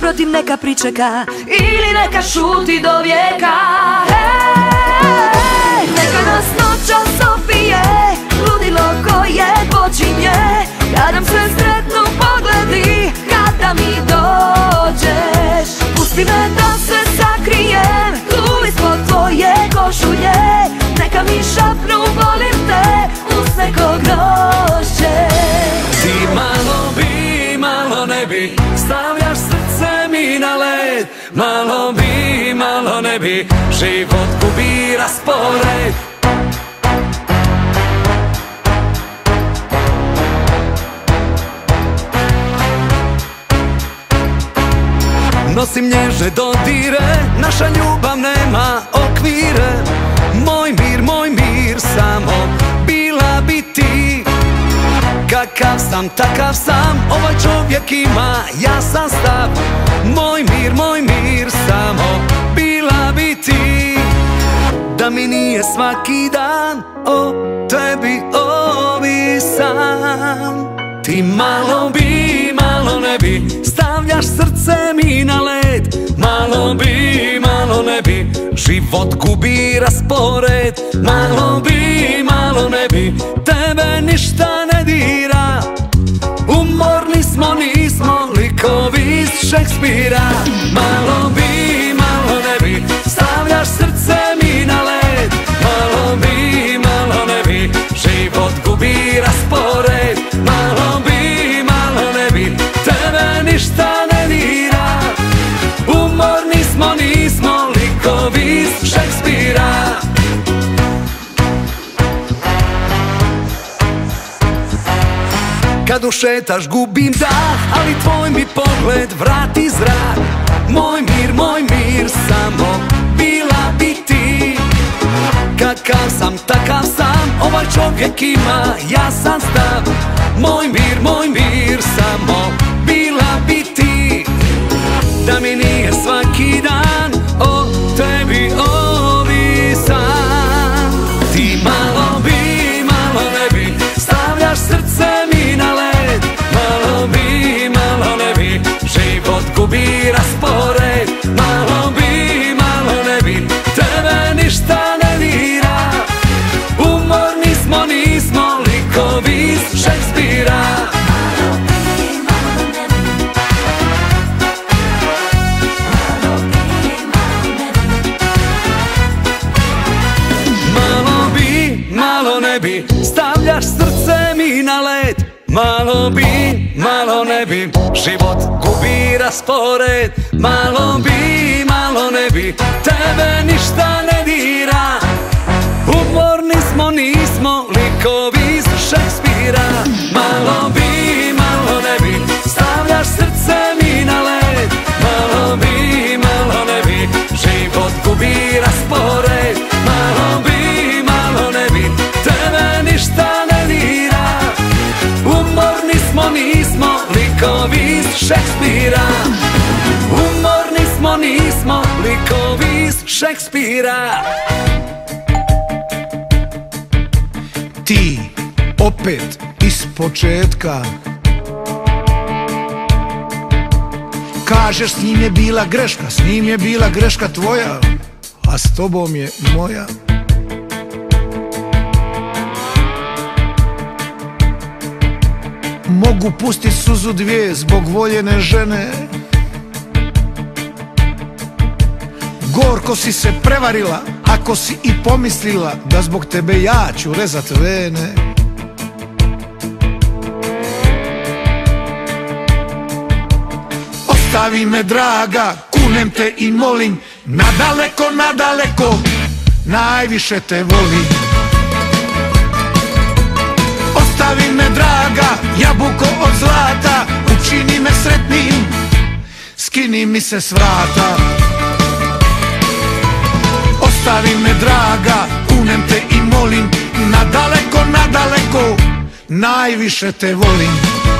naprotiv neka pričeka ili neka šuti do vijeka. Neka nas noćas opije ludilo koje počinje, kad nam se sretnu pogledi, kada mi dođeš. Pusti me da se sakrijem tu ispod tvoje košulje, neka mi šapnu volim te uz neko grožđe. Ti malo bi, malo ne bi, stavljaš srce mi na led. Malo bi, malo ne bi, život gubi raspored. Nosim nježe dodire, naša ljubav nema okvire. Moj mir, samo bila bi ti. Kakav sam, takav sam, ovaj čovjek ima jasan stav. Moj mir, samo bila bi ti. Da mi nije svaki dan o tebi ovisan. Ti malo bi, malo ne bi, stavljaš srce mi na led. Malo bi, malo ne bi, život gubi raspored. Malo bi, malo ne bi, tebe ništa ne dira. Umorni smo, nismo likovi iz Šekspira. Malo bi, malo ne bi, stavljaš srce mi na led. Malo bi, malo ne bi, život gubi raspored. Malo bi, malo ne bi, tebe ništa ne dira. Umorni smo, nismo likovi iz Šekspira. Kad ušetaš gubim dah, ali tvoj mi pogled vrati zrak. Moj mir, samo bila bi ti. Kakav sam, takav sam, ovaj čovjek ima jasan stav. Moj mir, samo bila bi ti. Da mi nije svaki dan o tebi ovisan. Ti malo bi, malo ne bi, stavljaš srce mi na led. Malo bi, malo ne bi, život gubi raspored. Malo bi, malo ne bi, tebe ništa ne dira. Umorni smo, nismo likovi iz Šekspira. Malo bi, malo ne bi, stavljaš srce mi na led. Malo bi, malo ne bi, život gubi raspored. Malo bi, malo ne bi, tebe ništa ne dira. Umorni smo, nismo likovi iz Šekspira. Malo bi, malo ne bi, stavljaš srce mi na led. Malo bi, malo ne bi, život gubi raspored. Malo bi, malo ne bi, tebe ništa ne dira. Umorni smo, nismo likovi iz Šekspira. Umorni smo, nismo likovi iz Šekspira. Ti opet iz početka kažeš s njim je bila greška, s njim je bila greška tvoja, a s tobom je moja. Mogu pustit suzu dvije zbog voljene žene. Gorko si se prevarila ako si i pomislila da zbog tebe ja ću rezat vene. Ostavi me draga, kunem te i molim, nadaleko, nadaleko, najviše te volim. Ostavi me draga, jabuko od zlata, učini me sretnim, skini mi se s vrata. Ostavi me draga, kunem te i molim, nadaleko, nadaleko, najviše te volim.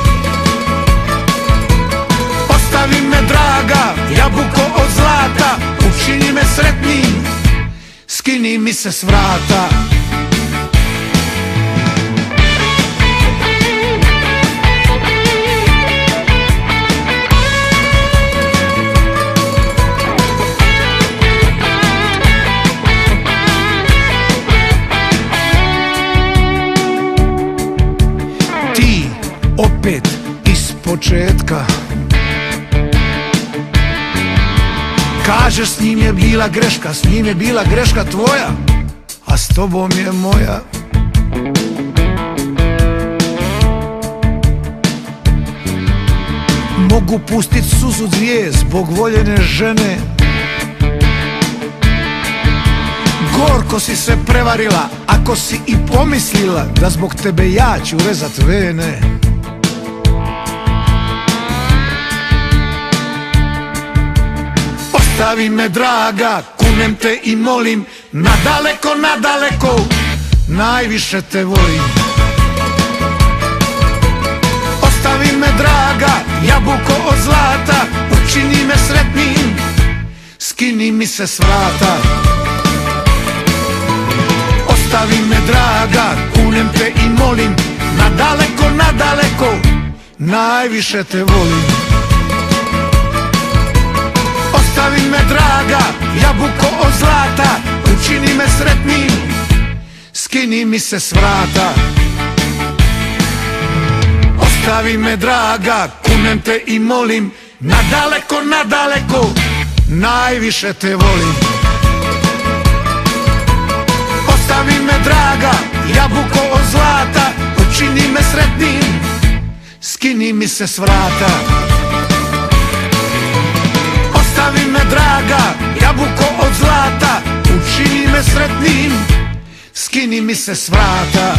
Ostavi me draga, jabuko od zlata, učini me sretnim, skini mi se s vrata. opet iz početka. Kažeš s njim je bila greška, s njim je bila greška tvoja, a s tobom je moja. Mogu pustit suzu dvije zbog voljene žene. Gorko si se prevarila ako si i pomislila da zbog tebe ja ću rezat vene. Ostavi me draga, kunem te i molim, nadaleko, nadaleko, najviše te volim. Ostavi me draga, jabuko od zlata, učini me sretnim, skini mi se s vrata. Ostavi me draga, kunem te i molim, nadaleko, nadaleko, najviše te volim. Ostavi me draga, jabuko od zlata, učini me sretnim, skini mi se s vrata. Ostavi me draga, kunem te i molim, nadaleko, nadaleko, najviše te volim. Ostavi me draga, jabuko od zlata, učini me sretnim, skini mi se s vrata. Ostavi me draga, jabuko od zlata, učini me sretnim, skini mi se s vrata.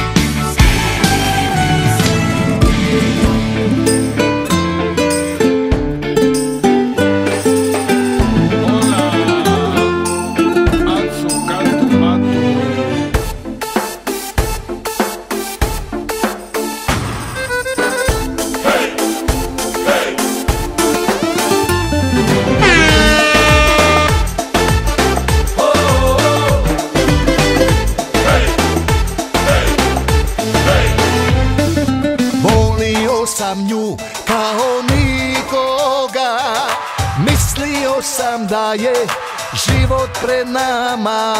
Sam nju kao nikoga, mislio sam da je život pred nama.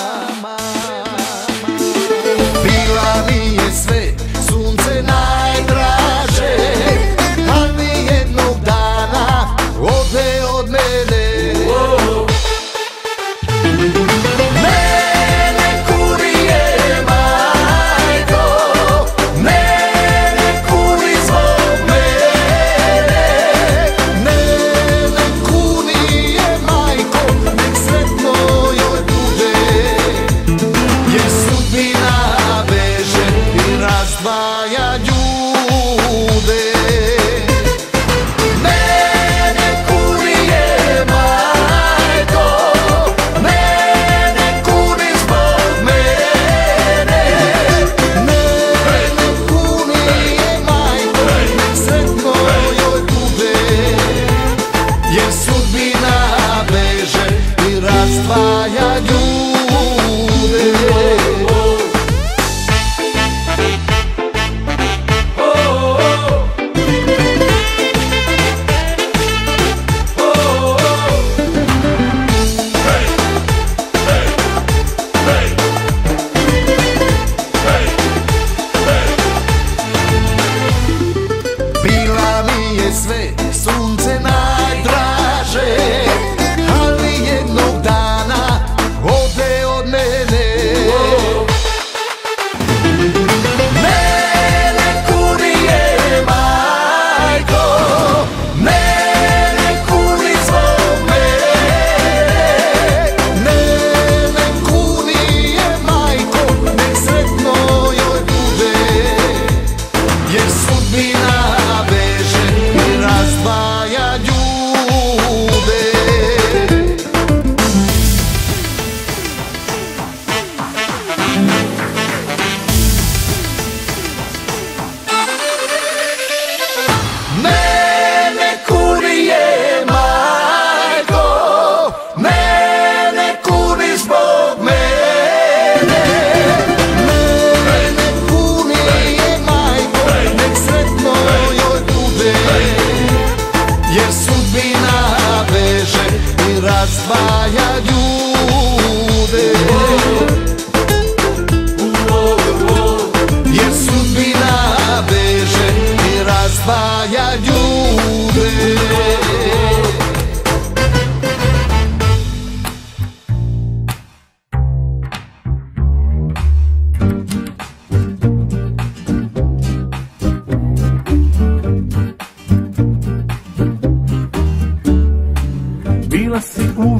Bila mi je sve, sunce najdraže, ali jednog dana ode od mene.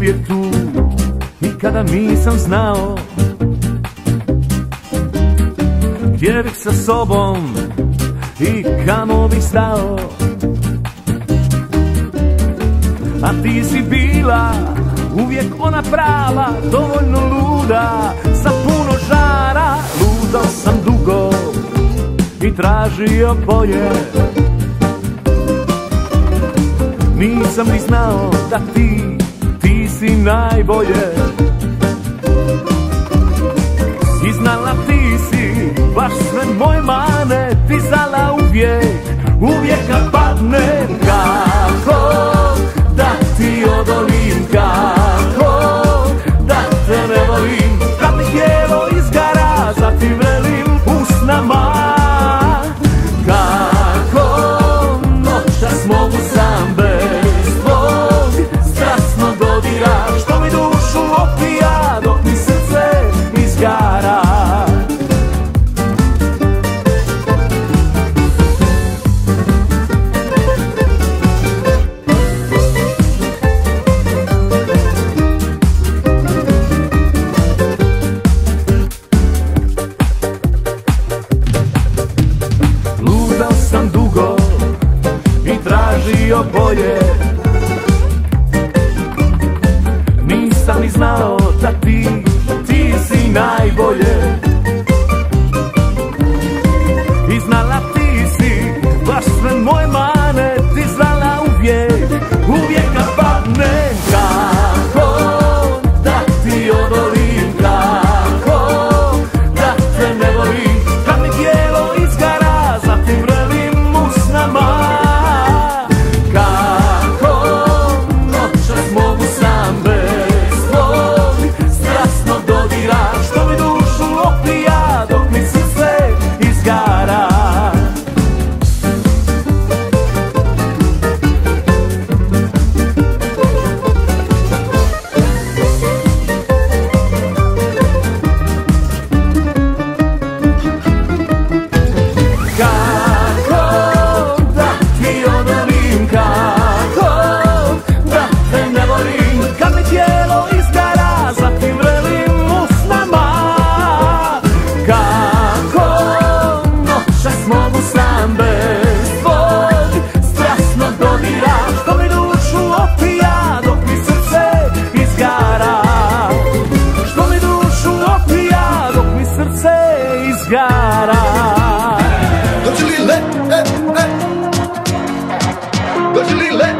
uvijek tu i kada nisam znao gdje bih sa sobom i kamo bih stao. A ti si bila uvijek ona prava, dovoljno luda, sa puno žara. Lutao sam dugo i tražio boje, nisam ni znao da ti si najbolje. I znala ti si baš sve moje mane, ti znala uvijek kad padnem. Kako da ti odolim, kako da te ne volim, kad mi tijelo izgara, zatim velim usnama. Kako noćas mogu sam bez tvog strasnog dodira, što mi dušu opija dok mi srce izgara. Lutao sam dugo i tražio bolje, nisam ni znao da ti si najbolje. I znala ti si baš sve moje mane, ti znala uvijek kad padnem. Kako da ti odolim, kako da te ne volim, kad mi tijelo izgara, zatim vrelim usnama. Kako noćas mogu sam bez tvog strasnog dodira, što mi dušu opija dok mi srce izgara. Kako da ti odolim, kako da te ne volim, kad mi tijelo izgara, zatim vrelim usnama. Kako noćas mogu sam bez tvog strasnog dodira, što mi dušu opija dok mi srce izgara, što mi dušu opija dok mi srce izgara. Dođi li le, dođi li le,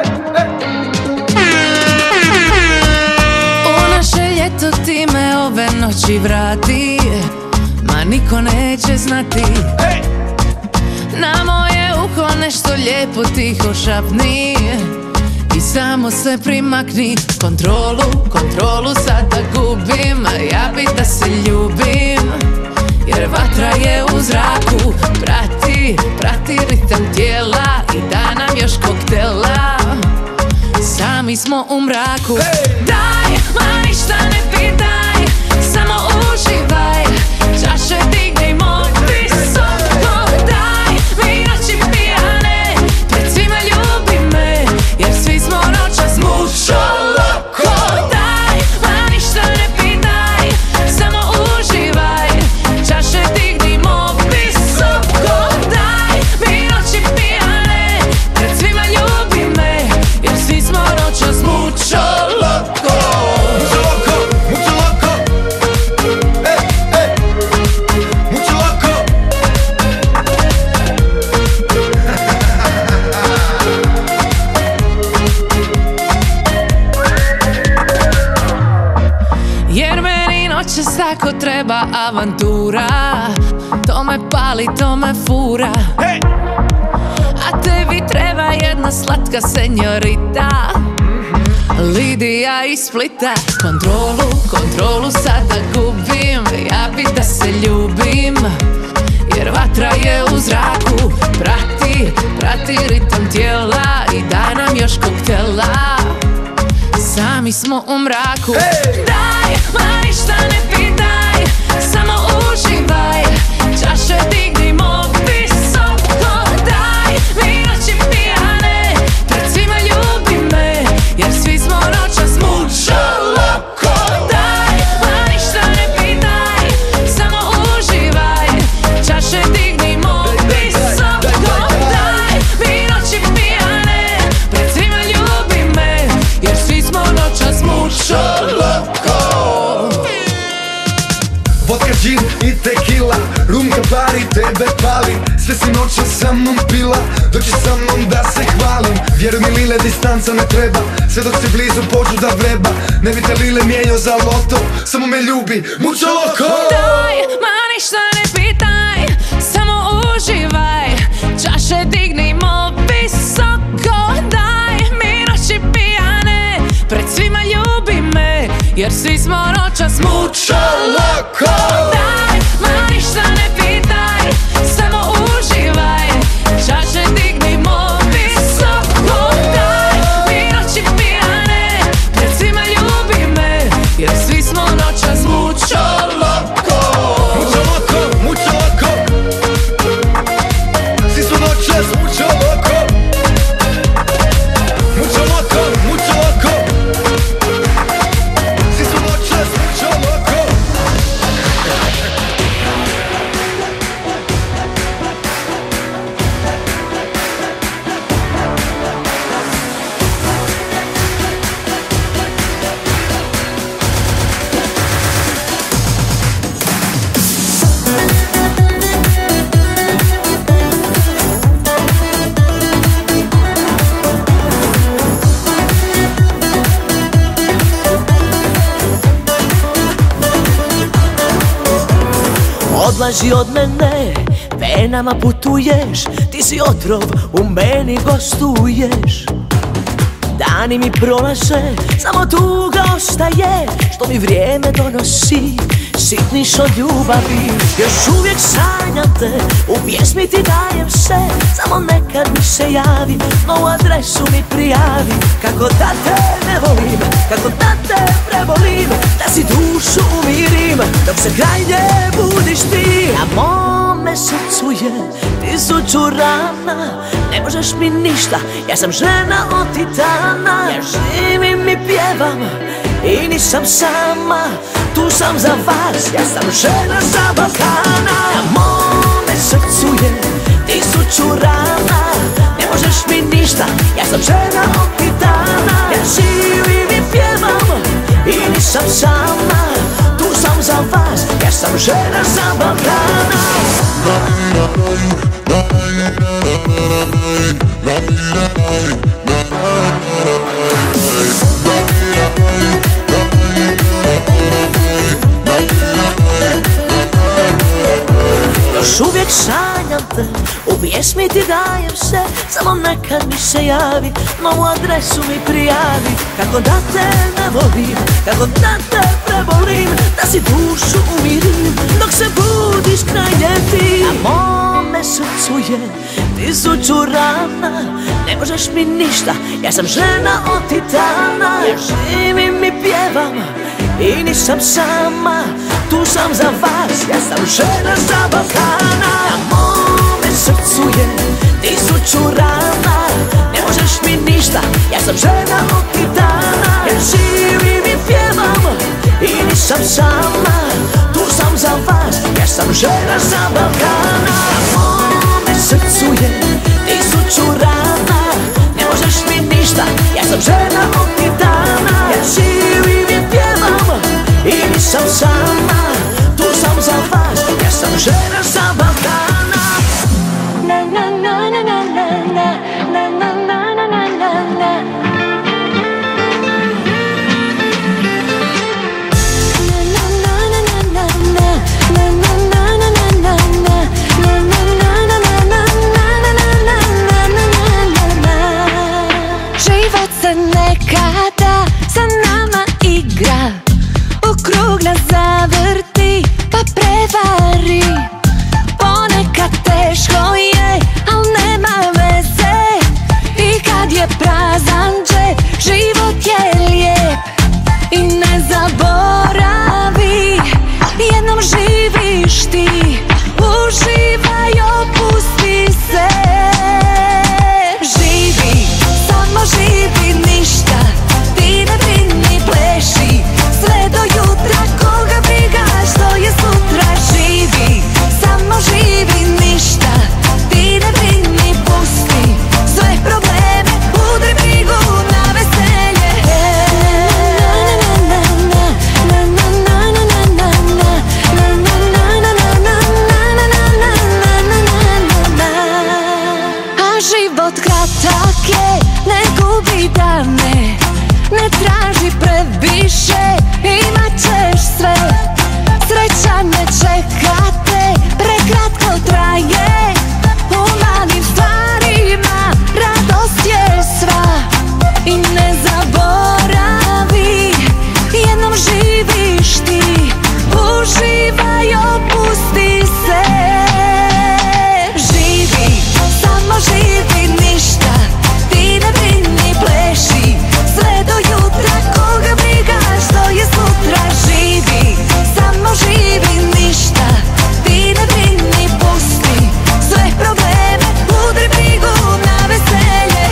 U naše ljeto ti me ove noći vrati, ma niko neće znati. Na moje uho nešto lijepo tiho šapni i samo se primakni. Kontrolu sada gubim, ja bi da se ljubim, jer vatra je u zraku. Prati ritam tijela i da nam još koktela, sami smo u mraku. Daj, ma ništa ne pitaj, samo uživaj, čaše dignimo visoko. Daj mi noći pijane, pred svima ljubi me, jer svi smo noćas mucho loko. Daj, ma ništa ne pitaj, samo uživaj, čaše dignimo visoko. Daj mi noći pijane, pred svima ljubi me, jer svi smo noćas mucho loko. mucho loco, mucho loco, mucho loco. Jer meni noćas tako treba avantura, to me pali, to me fura. A tebi treba jedna slatka senjorita, Lidija iz Splita. Kontrolu sada gubim, ja bi da se ljubim, jer vatra je u zraku. Prati ritam tijela i daj nam još koktela, sami smo u mraku. Daj, ma ništa ne pitaj, samo uživaj, čaše dignimo visoko. Daj mi noći pijane, pred svima ljubi me, jer svi smo noćas mucho doći sa mnom da se hvalim. Vjeruj mi Lile, distanca ne treba, sve dok si blizu poču da vreba. Ne bi te Lile mijenjao za loto, samo me ljubi, mucho loco. Daj, ma ništa ne pitaj, samo uživaj. Čaše dignimo visoko, daj mi noći pijane, pred svima ljubi me, jer svi smo noćas mucho loco. Daj, ma ništa ne pitaj, samo uživaj. Čaše dignimo visoko, daj mi noći pijane, pred svima ljubi me, jer svi smo noćas mucho loco. Mucho loco, mucho loco, svi su noćas mucho loco. Mucho loco, mucho loco, svi su noćas mucho loco. Odlazi od mene, venama putuješ, ti si otrov, u meni gostuješ. Dani mi prolaze, samo tuga ostaje, što mi vrijeme donosi, sitniš od ljubavi. Još uvijek sanjam te, u pjesmi ti dajem se, samo nekad mi se javi, novu adresu mi prijavi. Kako da te ne volim, kako da te prevolim, da si dušu umirim, dok se kraj nje budiš ti. Na mome srcu je tisuću rana, ne možeš mi ništa, ja sam žena od titana. Ja živim i pjevam i nisam sama, tu sam za vas, ja sam žena sa Balkana. Na mome srcu je tisuću rana, ne možeš mi ništa, ja sam žena od titana. Ja živim i pjevam i nisam sama, tu sam za vas, ja sam žena sa Balkana. Još uvijek sanjam te, u pjesmi ti dajem se, samo nekad mi se javi, novu adresu mi prijavi. Kako da te ne volim, kako da te prebolim, da si dušu umirim, dok se budiš kraj ljeti. Na mome srcu je tisuću rana, ne možeš mi ništa, ja sam žena od titana. Ja živim i pjevam i nisam sama, tu sam za vas, ja sam žena sa Balkana. Na mome srcu je tisuću rana, ne možeš mi ništa, ja sam žena od titana. Ja živim i pjevam i nisam sama, tu sam za vas, ja sam žena sa Balkana. Na mome srcu je tisuću rana, ne možeš mi ništa, ja sam žena od titana. Ja živim i pjevam i nisam sama, tu sam za vas, ja sam žena sa Balkana. Na na na na na na na na na na na na na. Život kratak je, ne gubi dane, ne traži previše, imat ćeš sve. Sreća ne čeka te, prekratko traje, u malim stvarima radost je sva. I ne zaboravi, jednom živiš ti, uživaj, opusti se. Živi, samo živi, ništa ti ne brini, pleši sve do jutra, koga briga što je sutra. Živi, samo živi, ništa ti ne brini, pusti sve probleme, udri brigu na veselje.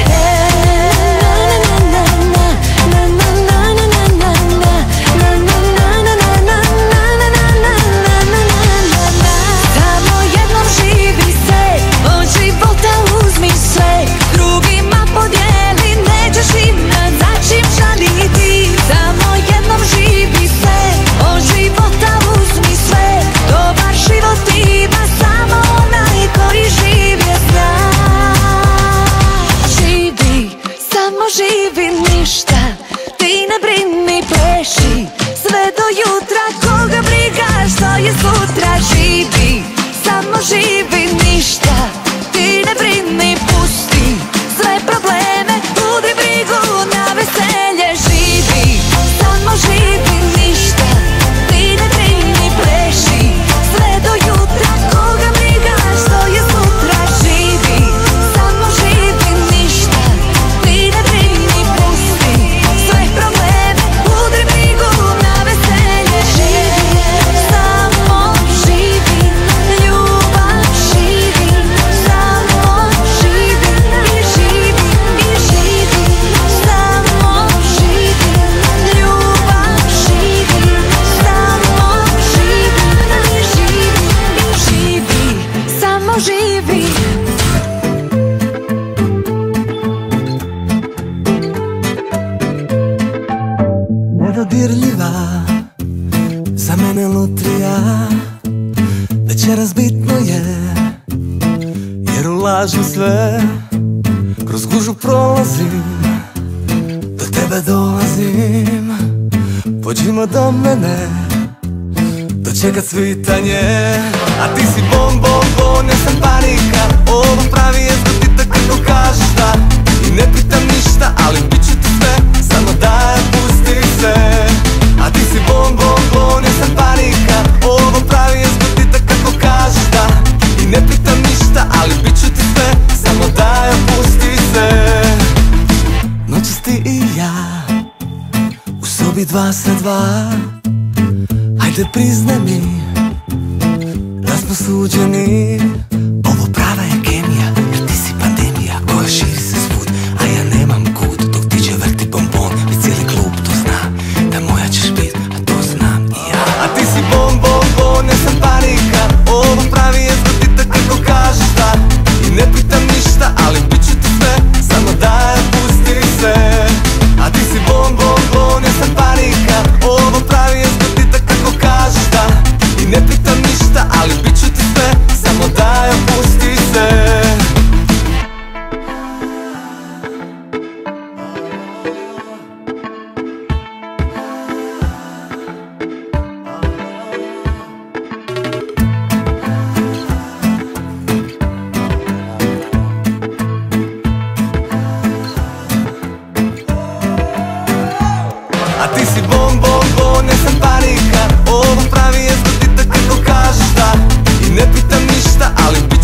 Samo jednom živi se, od života uzmi sve, drugima podijeli, nećeš imat za čim žaliti. Samo jednom živi se, od života uzmi sve, dobar život ima samo onaj koji živje zna. Živi, samo živi, ništa ti ne brini, pleši sve do jutra, koga briga što je sutra. Živi, samo živi, ništa ti ne brini, pusti sve probleme, udri brigu na veselje. Živi, samo živi, ništa ti ne brini, pleši sve do jutra, koga briga što je sutra. Živi, samo živi, ništa ti ne brini, pusti sve probleme, udri brigu na veselje. Živi, samo živi, ljubav živi, samo živi i živi i živi, samo živi, ljubav živi, samo živi i živi i živi, samo živi. Nedodirljiva, za mene lutrija, večeras bitno je, jer ulažem sve, kroz gužu prolazim, do tebe dolazim. Pođimo do mene, dočekat svitanje, a ti si bom, bom, bom, ne sam panika, ovo pravi je zgodita kako kažeš da. I ne pitam ništa, ali bit ću ti sve, samo daj, pusti se. A ti si bom, bom, bom, ne sam panika, ovo pravi je zgodita kako kažeš da. I ne pitam ništa, ali bit ću ti sve, samo daj, pusti se. Noćas ti i ja, u sobi 2 sa 2, ajde priznaj mi da smo suđeni. Ovo prava je kemija, jer ti si pandemija koja širi se svud, a ja nemam kud. Dok DJ vrti bombon, i cijeli klub to zna, da moja ćeš bit, a to znam i ja. A ti si bom, bom, bom, ne sam panika, ovo pravi je zgodita kako kažeš da. I ne pitam ništa, ali bit ću ti sve, samo daj, pusti se. A ti si bom, bom, bom, ne sam panika, ovo pravi je zgodita kako kažeš da. I ne pitam ništa, ali bit ću ti sve, samo daj, pusti se. A ti si bom, bom, bom, ne sam panika, ovo pravi je zgodita kako kažeš da. I ne pitam ništa, ali bit